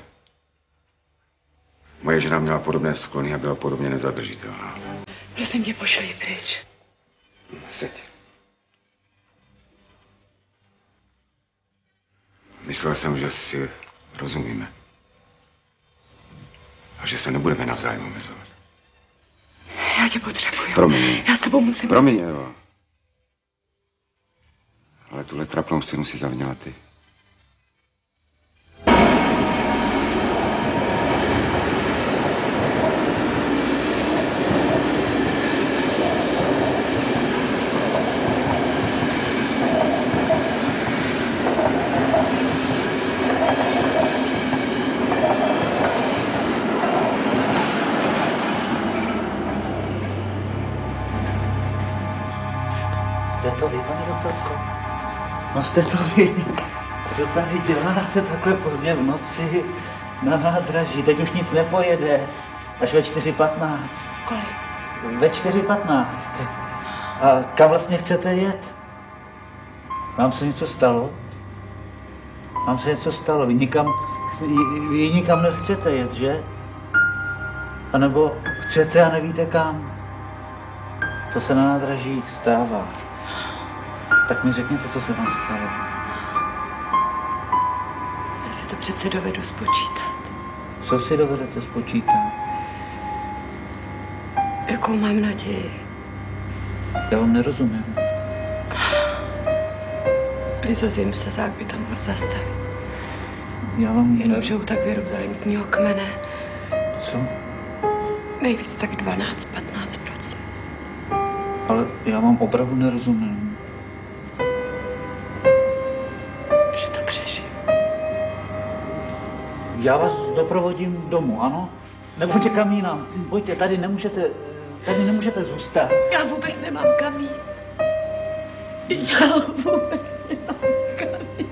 Moje žena měla podobné sklony a byla podobně nezadržitelná. Prosím tě, pošli ji pryč. Seď. Myslel jsem, že si rozumíme. A že se nebudeme navzájem omezovat. Já tě potřebuju. Promiň. Já s tebou musím... Promiň, Evo. Ale tuhle trapnou scénu si zavinila ty. Jste to vy, paní doktorko? No jste to vy. Co tady děláte takhle pozdě v noci na nádraží? Teď už nic nepojede. Až ve 4:15. Kolik? Ve 4:15. A kam vlastně chcete jet? Vám se něco stalo? Vám se něco stalo? Vy nikam nechcete jet, že? A nebo chcete a nevíte kam? To se na nádraží stává. Tak mi řekněte, co se vám stalo. Já si to přece dovedu spočítat. Co si dovedete spočítat? Jakou mám naději? Já vám nerozumím. Lizozim Sazák by to mohl zastavit. Já vám... Jenomže u tak virulentního kmene. Co? Nejvíc tak 12-15%. Ale já vám opravdu nerozumím. Že to přežiju. Já vás doprovodím domů, ano? Nebo někam jinam. Pojďte, tady nemůžete zůstat. Já vůbec nemám kam jít. Já vůbec nemám kam jít.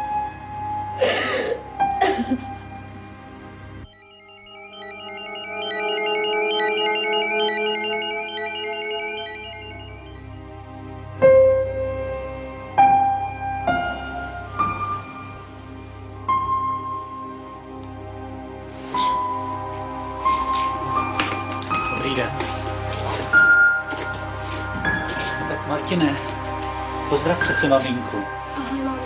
Dobrý den. Tak Martine, pozdrav přece maminku. Ahoj, mamo.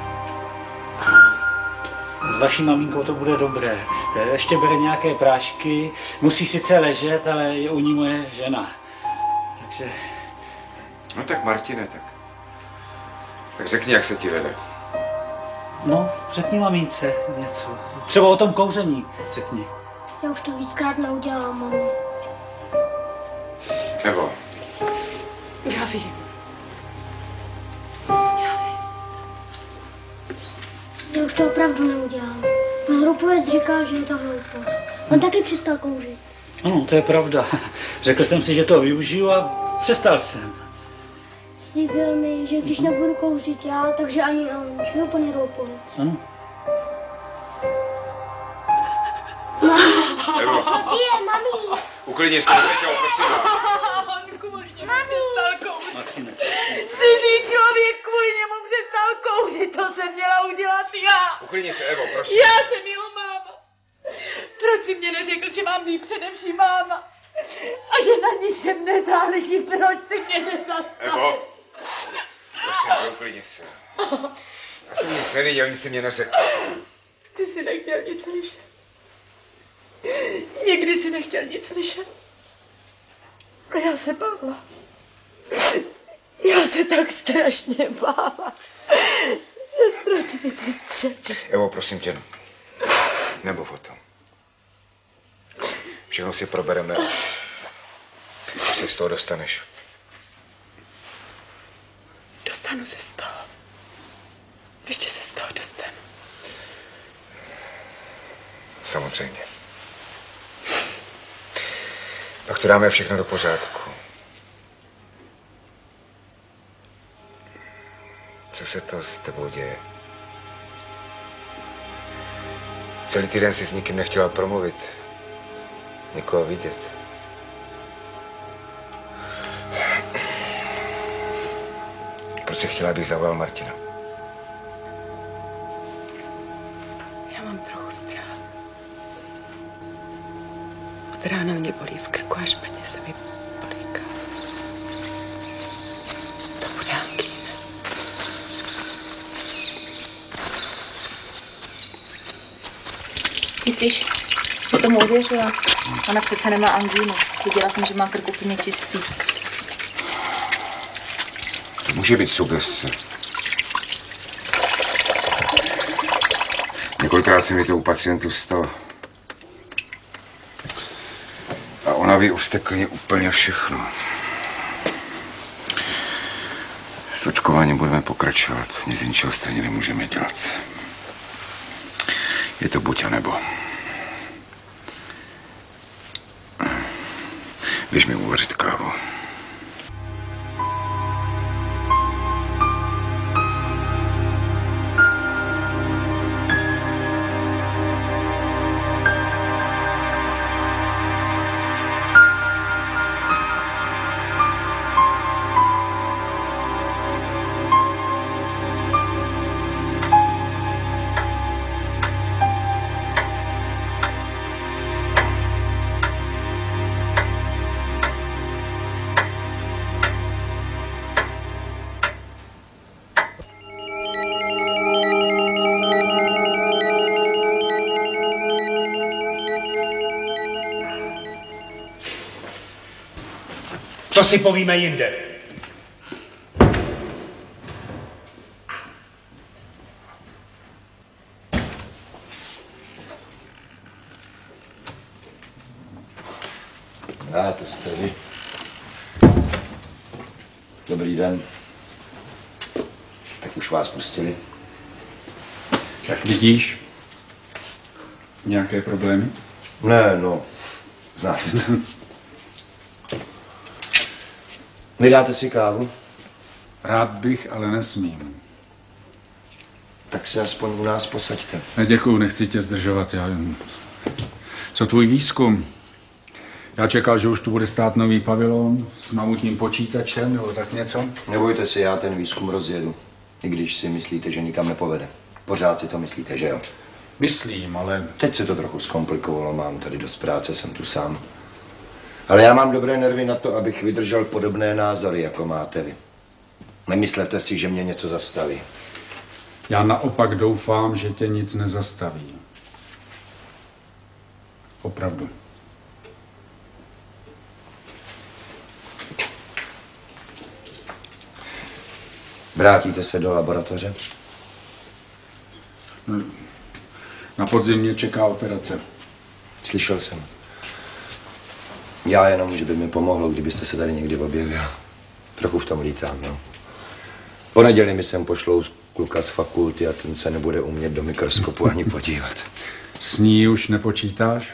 S vaší maminkou to bude dobré. Ještě bere nějaké prášky, musí sice ležet, ale je u ní moje žena. Takže... No tak Martine, tak řekni, jak se ti vede. No, řekni mamince něco. Třeba o tom kouření, řekni. Já už to víckrát neudělám, mami. Nebo? Já vím. Já už to opravdu neudělám. Pan Hroupovec říkal, že je to hloupost. On taky přestal kouřit. Ano, to je pravda. Řekl jsem si, že to využiju a přestal jsem. Slíbil mi, že když nebudu kouřit já, takže ani on, že jo, pan Hroupovec. Ano. Evo. Co ti je, mami? Uklidni se, Peťo, prosím vás. Cizí člověk kvůli němu přestal kouřit, to jsem měla udělat já. Uklidni se, Evo, prosím. Já jsem jeho máma. Proč jsi mě neřekl, že mám být především máma? A že na ničem nezáleží, proč si mě nezastavil? Evo, prosím, uklidni se. Já jsem nic neviděl, nic si mě neřekl. Ty jsi nechtěl nic slyšet. Nikdy jsi nechtěl nic slyšet. A já se bála. Já se tak strašně bála, že ztratili ty střety. Evo, prosím tě, nemluv o tom. Všechno si probereme, až se z toho dostaneš. Dostanu se z toho. Ještě se z toho dostanu. Samozřejmě. Pak to dáme všechno do pořádku. Co se to s tebou děje? Celý týden si s nikým nechtěla promluvit. Nikoho vidět. Proč jsi chtěla, abych zavolal Martina? Já mám trochu strach. Od rána mě bolí v krku a špatně se mi bolíká. To bude angína. Myslíš, že tomu uvěřila? Ona přece nemá angínu. Viděla jsem, že má krk úplně čistý. To může být sugestce. Několikrát se mi to u pacientů stalo. A ona ví ustekleně úplně všechno. S očkováním budeme pokračovat. Nic ničeho stejně nemůžeme dělat. Je to buď a nebo. Běž mi uvařit kávu. To si povíme jinde. To jste vy. Dobrý den. Tak už vás pustili. Jak vidíš? Nějaké problémy? Ne, no. Znáte to. Vydáte si kávu? Rád bych, ale nesmím. Tak se aspoň u nás posaďte. Ne, děkuju, nechci tě zdržovat. Co tvůj výzkum? Já čekal, že už tu bude stát nový pavilon s mamutním počítačem nebo tak něco. Nebojte se, já ten výzkum rozjedu. I když si myslíte, že nikam nepovede. Pořád si to myslíte, že jo? Myslím, ale... Teď se to trochu zkomplikovalo, mám tady dost práce, jsem tu sám. Ale já mám dobré nervy na to, abych vydržel podobné názory, jako máte vy. Nemyslete si, že mě něco zastaví. Já naopak doufám, že tě nic nezastaví. Opravdu. Vrátíte se do laboratoře? Na podzim mě čeká operace. Slyšel jsem. Já jenom, že by mi pomohlo, kdybyste se tady někdy objevil. Trochu v tom lítám, no. Po neděli mi sem pošlou kluka z fakulty a ten se nebude umět do mikroskopu ani podívat. S ní už nepočítáš?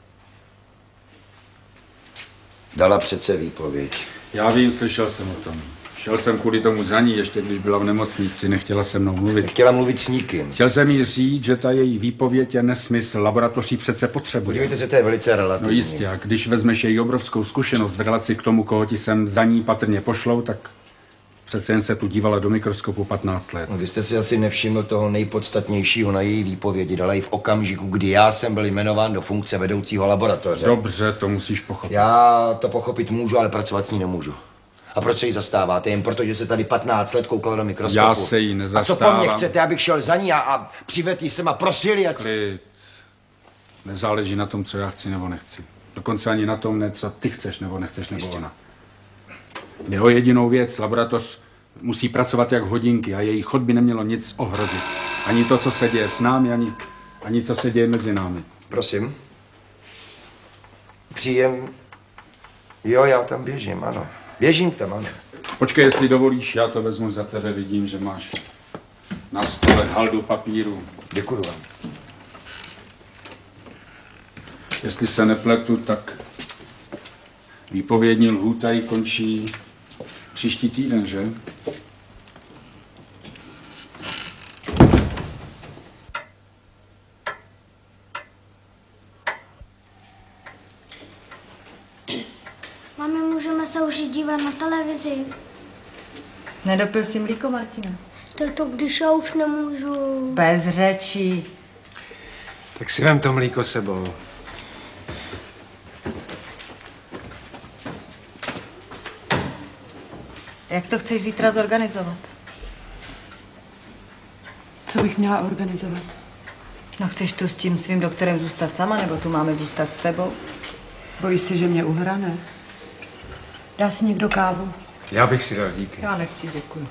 Dala přece výpověď. Já vím, slyšel jsem o tom. Šel jsem kvůli tomu za ní, ještě když byla v nemocnici, nechtěla se mnou mluvit. Nechtěla mluvit s nikým. Chtěl jsem jí říct, že ta její výpověď je nesmysl, laboratoří přece potřebuje. Podívejte se, to je velice relativní. No jistě, a když vezmeš její obrovskou zkušenost v relaci k tomu, koho ti sem za ní patrně pošlou, tak přece jen se tu dívala do mikroskopu 15 let. No, vy jste si asi nevšiml toho nejpodstatnějšího na její výpovědi. Dala ji v okamžiku, kdy já jsem byl jmenován do funkce vedoucího laboratoře. Dobře, to musíš pochopit. Já to pochopit můžu, ale pracovat s ní nemůžu. A proč se jí zastáváte? Jen proto, že se tady 15 let koukala do mikroskopu. Já se jí nezastávám. A co po mně chcete, abych šel za ní a přivedl jí sem a prosil jí, Klid. Nezáleží na tom, co já chci nebo nechci. Dokonce ani na tom, ne, co ty chceš nebo nechceš nebo Jistě. ona. Jde o jedinou věc. Laboratoř musí pracovat jak hodinky a její chod by nemělo nic ohrozit. Ani to, co se děje s námi, ani co se děje mezi námi. Prosím. Příjem. Jo, já tam běžím, ano. Běžím tam, ano. Počkej, jestli dovolíš, já to vezmu za tebe, vidím, že máš na stole haldu papíru. Děkuju vám. Jestli se nepletu, tak výpovědní lhůta jí končí příští týden, že? Mami, můžeme se už dívat na televizi. Nedopil si mlíko, Martina? To když já už nemůžu. Bez řečí. Tak si vem to mlíko sebou. Jak to chceš zítra zorganizovat? Co bych měla organizovat? No, chceš tu s tím svým doktorem zůstat sama, nebo tu máme zůstat s tebou? Bojíš se, že mě uhrane? Dá si někdo kávu? Já bych si dal, díky. Já nechci, děkuji.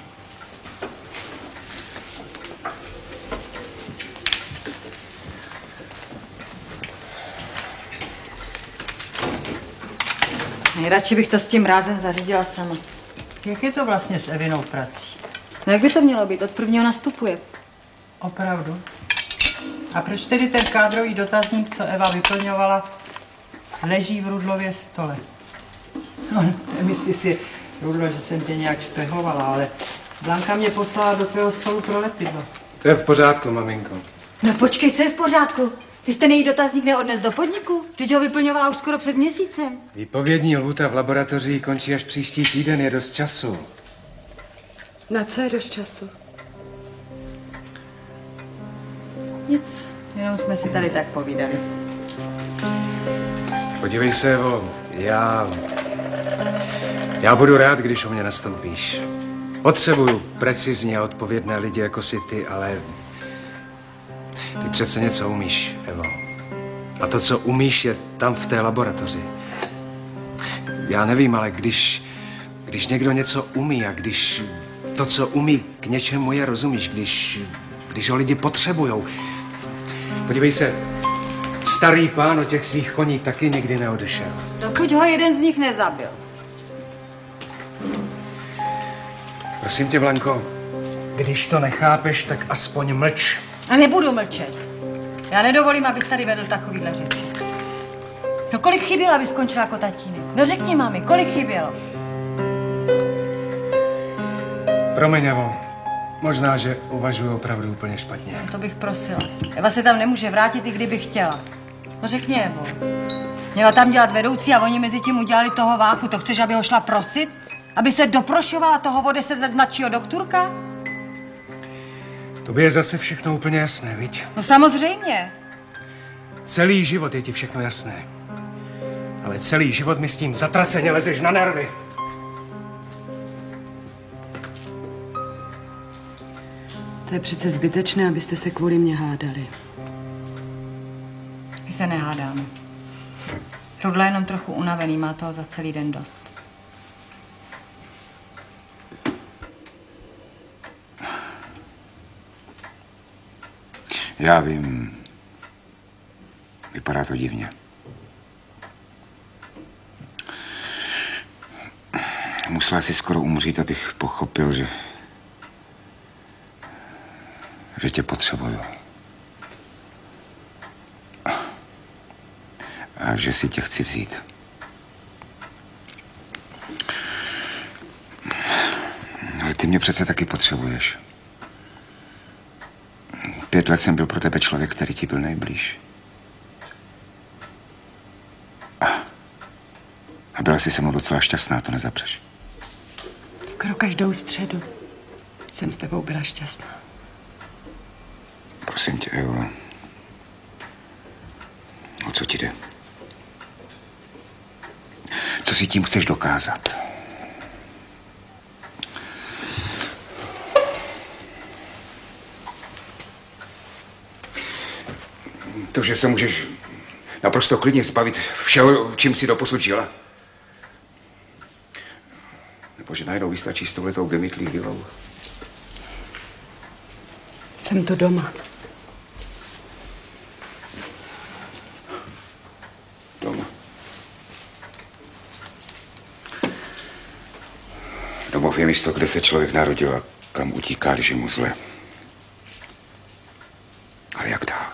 Nejradši bych to s tím rázem zařídila sama. Jak je to vlastně s Evinou prací? No jak by to mělo být? Od prvního nastupuje. Opravdu? A proč tedy ten kádrový dotazník, co Eva vyplňovala, leží v Rudlově stole? No, nemyslí si, Rudlo, že jsem tě nějak špehovala, ale Blanka mě poslala do tvého stolu pro lepidlo. To je v pořádku, maminko. No počkej, co je v pořádku? Ty jste její dotazník neodnes do podniku? Vždyť ho vyplňovala už skoro před měsícem. Výpovědní lhůta v laboratoři končí až příští týden, je dost času. Na co je dost času? Nic, jenom jsme si tady tak povídali. Podívej se, Evo, já budu rád, když o mě nastoupíš. Potřebuju precizní a odpovědné lidi jako si ty, ale ty přece něco umíš, Evo. A to, co umíš, je tam v té laboratoři. Já nevím, ale když Když někdo něco umí a když to, co umí, k něčemu je, rozumíš, když ho lidi potřebujou. Podívej se, starý pán o těch svých koní taky nikdy neodešel. Dokud ho jeden z nich nezabil. Prosím tě, Blanko, když to nechápeš, tak aspoň mlč. A nebudu mlčet. Já nedovolím, abys tady vedl takovýhle řeči. No kolik chybělo, aby skončila jako tatínek? No řekni, mami, kolik chybělo? Promiň, Evo. Možná, že uvažuji opravdu úplně špatně. To bych prosila. Eva se tam nemůže vrátit, i kdyby chtěla. No řekni, Evo. Měla tam dělat vedoucí a oni mezi tím udělali toho Váchu. To chceš, aby ho šla prosit? Aby se doprošovala toho o 10 let mladšího doktorka? Tobě je zase všechno úplně jasné, viď? No samozřejmě. Celý život je ti všechno jasné. Ale celý život mi s tím zatraceně lezeš na nervy. To je přece zbytečné, abyste se kvůli mě hádali. My se nehádáme. Rudla je jenom trochu unavený, má toho za celý den dost. Já vím. Vypadá to divně. Musela si skoro umřít, abych pochopil, že tě potřebuju. A že si tě chci vzít. Ale ty mě přece taky potřebuješ. 5 let jsem byl pro tebe člověk, který ti byl nejblíž. A byla jsi se mnou docela šťastná, to nezapřeš. Skoro každou středu jsem s tebou byla šťastná. Prosím tě, Evo. O co ti jde? Co si tím chceš dokázat? To, že se můžeš naprosto klidně zbavit všeho, čím si doposud žila. Nebo že najednou vystačí s touhletou gemytlí vilou. Jsem tu doma. Doma. Domov je místo, kde se člověk narodil a kam utíká, když je mu zle. Ale jak dál?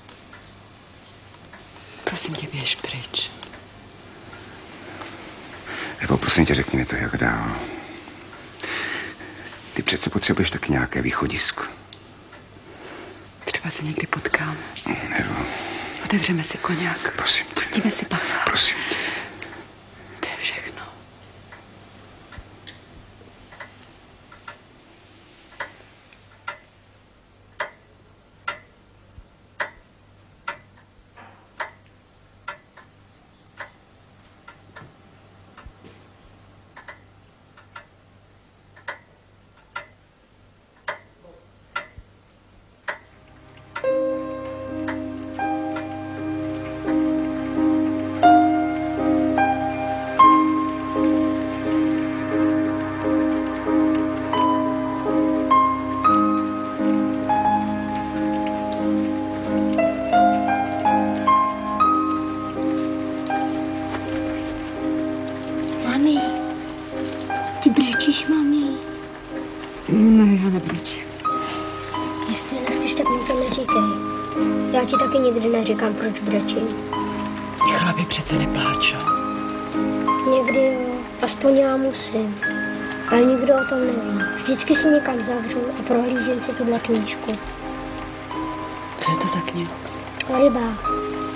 Prosím tě, běž pryč. Nebo prosím tě, řekni mi to, jak dál. Ty přece potřebuješ tak nějaké východisko. Třeba se někdy potkáme. Evo. Otevřeme si koňák. Prosím tě. Pustíme si Pavla. Prosím tě. To je všechno. Mami, ty brečíš, mami. Ne, já nebrečím. Jestli nechceš, tak mi to neříkej. Já ti taky nikdy neříkám, proč brečím. Ty chlapi přece nepláčou. Někdy jo, aspoň já musím. Ale nikdo o tom neví. Vždycky si někam zavřu a prohlížím si tuhle knížku. Co je to za knihu? O rybách.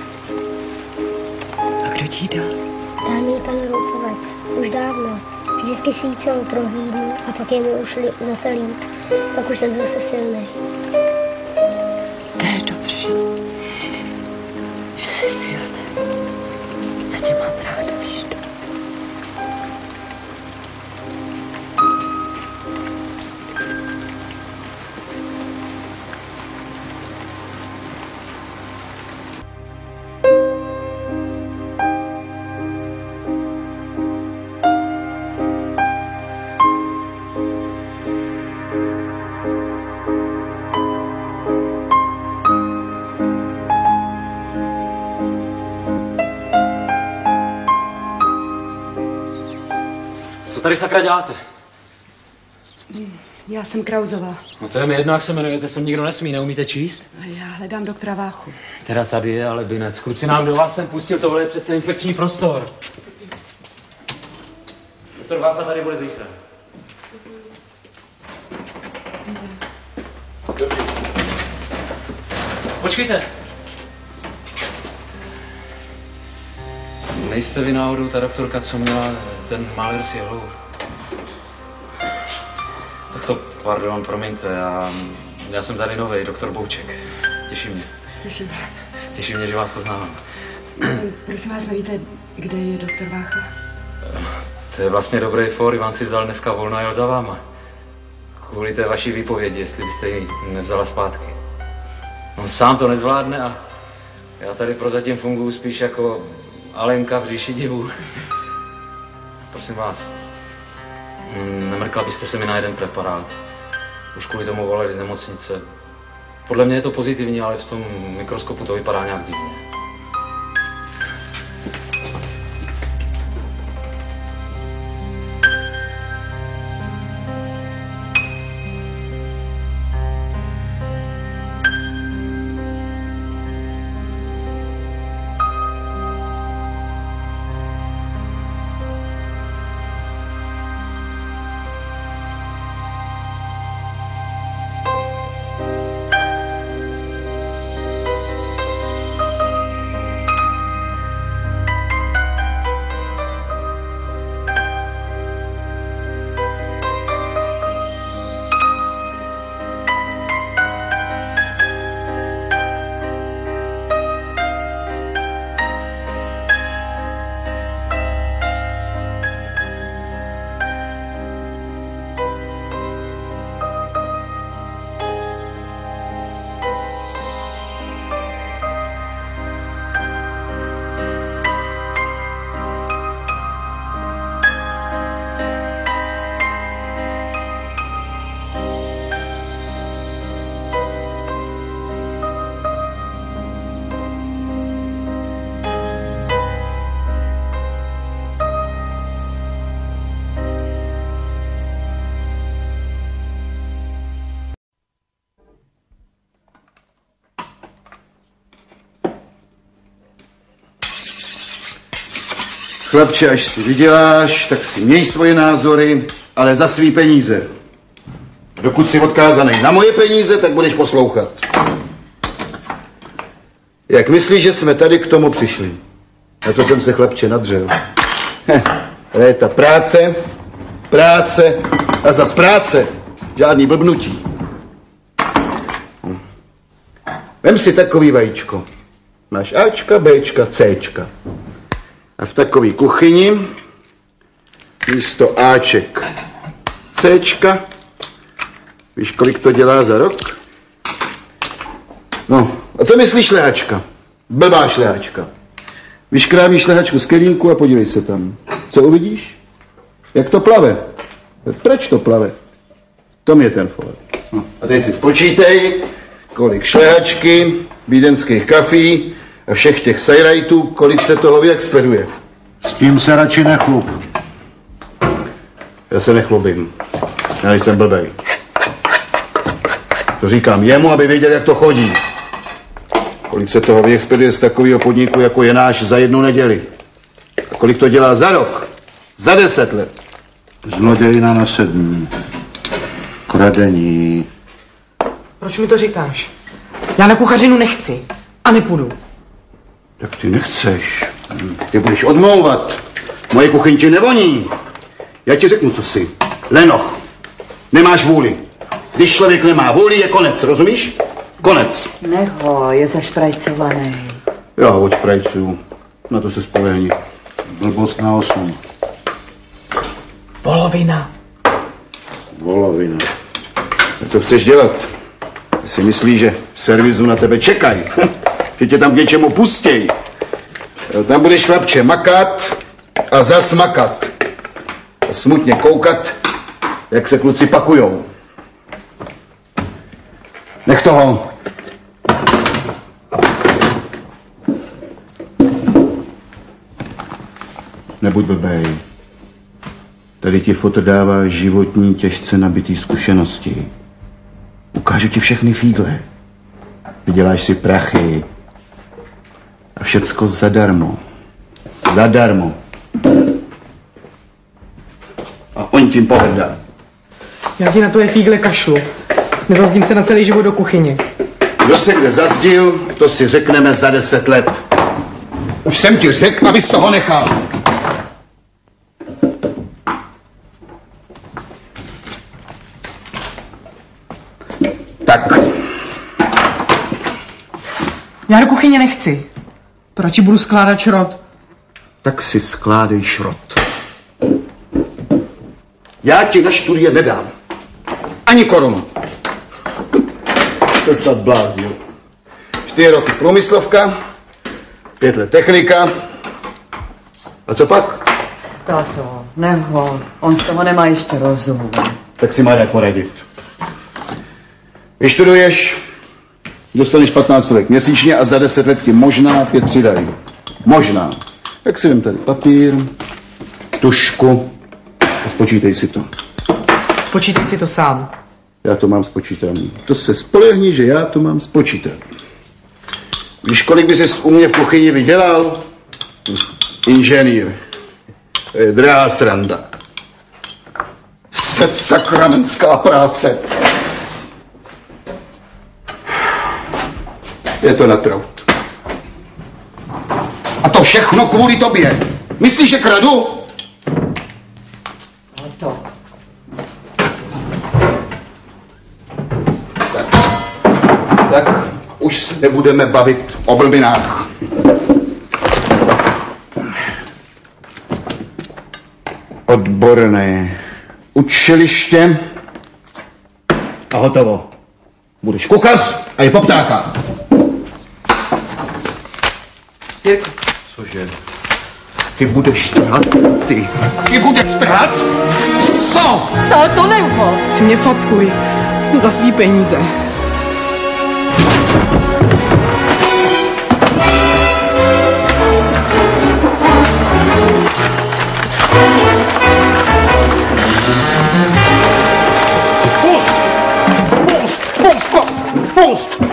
A kdo ti ji dal? Dal mi ji pan Roupovec. Už dávno. Vždycky si ji celou prohlídnu a pak je mi už zase líp. Pak už jsem zase silný. To je dobře, že jsi silný. Já tě mám ráda, víš to. tady sakra děláte? Já jsem Krausová. No to je mi jedno, jak se jmenujete, sem nikdo nesmí, neumíte číst? Já hledám doktora Váchu. Teda tady je ale binec. Kluci nám do vás sem pustil, tohle je přece infekční prostor. Doktor Vácha tady bude zítra. Počkejte. Nejste vy náhodou ta doktorka, co měla ten malér s jehlou? Tak to, pardon, promiňte, já jsem tady novej, doktor Bouček. Těší mě. Těší mě, že vás poznávám. Prosím vás, nevíte, kde je doktor Vácha? To je vlastně dobrý for, Ivan si vzal dneska volno a jel za váma. Kvůli té vaší výpovědi, jestli byste ji nevzala zpátky. On sám to nezvládne a já tady prozatím funguji spíš jako Alenka v říši divů. Prosím vás, nemrkla byste se mi na jeden preparát. Už kvůli tomu volali z nemocnice. Podle mě je to pozitivní, ale v tom mikroskopu to vypadá nějak divně. Chlapče, až si vyděláš, tak si měj svoje názory, ale za svý peníze. Dokud jsi odkázaný na moje peníze, tak budeš poslouchat. Jak myslíš, že jsme tady k tomu přišli? Na to jsem se, chlapče, nadřel. Léta práce, práce a zas práce. Žádný blbnutí. Vem si takový vajíčko. Máš Ačka, Bčka, Cčka. A v takové kuchyni místo Aček Cčka. Víš, kolik to dělá za rok? No, a co myslíš šlehačka? Blbá šlehačka. Vyškrábíš šlehačku z kelímku a podívej se tam. Co uvidíš? Jak to plave? Proč to plave? To je ten for. No, a teď si spočítej, kolik šlehačky, vídeňských kafí a všech těch sajrajtů, kolik se toho vyexpeduje. S tím se radši nechlup. Já se nechlubím. Já nejsem blbej. To říkám jemu, aby věděl, jak to chodí. Kolik se toho vyexpeduje z takového podniku, jako je náš, za jednu neděli. A kolik to dělá za rok? Za 10 let. Zlodějina na 7. Kradení. Proč mi to říkáš? Já na kuchařinu nechci. A nepůjdu. Tak ty nechceš. Ty budeš odmlouvat. Moje kuchyň ti nevoní. Já ti řeknu, co jsi. Lenoch. Nemáš vůli. Když člověk nemá vůli, je konec, rozumíš? Konec. Nech ho, je zašprajcovaný. Já ho odšprajcuju. Na to se spolehni. Blbost na 8. Volovina. Volovina. A co chceš dělat? Ty si myslíš, že v servisu na tebe čekají? Že tě tam k něčemu pustěj. Tam budeš, chlapče, makat a zas makat. A smutně koukat, jak se kluci pakujou. Nech toho. Nebuď blbej. Tady ti fotr dává životní, těžce nabitý zkušenosti. Ukážu ti všechny fígle. Vyděláš si prachy. A všecko zadarmo. Zadarmo. A on tím pohrdá. Já ti na to je fígle kašlu. Nezazdím se na celý život do kuchyně. Kdo se kde zazdil, to si řekneme za 10 let. Už jsem ti řekl, abys toho nechal. Tak. Já do kuchyně nechci. To radši budu skládat šrot. Tak si skládej šrot. Já ti na studie nedám. Ani korunu. Jste snad zbláznil. 4 roky průmyslovka, 5 let technika. A co pak? Tato, neho, on z toho nemá ještě rozum. Tak si má jak poradit. Vyštuduješ, dostaneš 15 let měsíčně a za 10 let ti možná 5 přidají. Možná. Tak si vem tady papír, tužku a spočítej si to. Spočítej si to sám. Já to mám spočítaný. To se spolehni, že já to mám spočítaný. Víš, kolik by jsi u mě v kuchyni vydělal? Inženýr. To je drahá sranda. Sakramentská práce. Je to na trout. A to všechno kvůli tobě. Myslíš, že kradu? Tato. Tak už se nebudeme bavit o blbinách. Odborné učiliště a hotovo. Budeš kuchař a je po ptákách. Jirko. Cože? Ty budeš trhat? Ty budeš trhat? Co? To neumo. Si mě fackuj. Za svý peníze. Pust!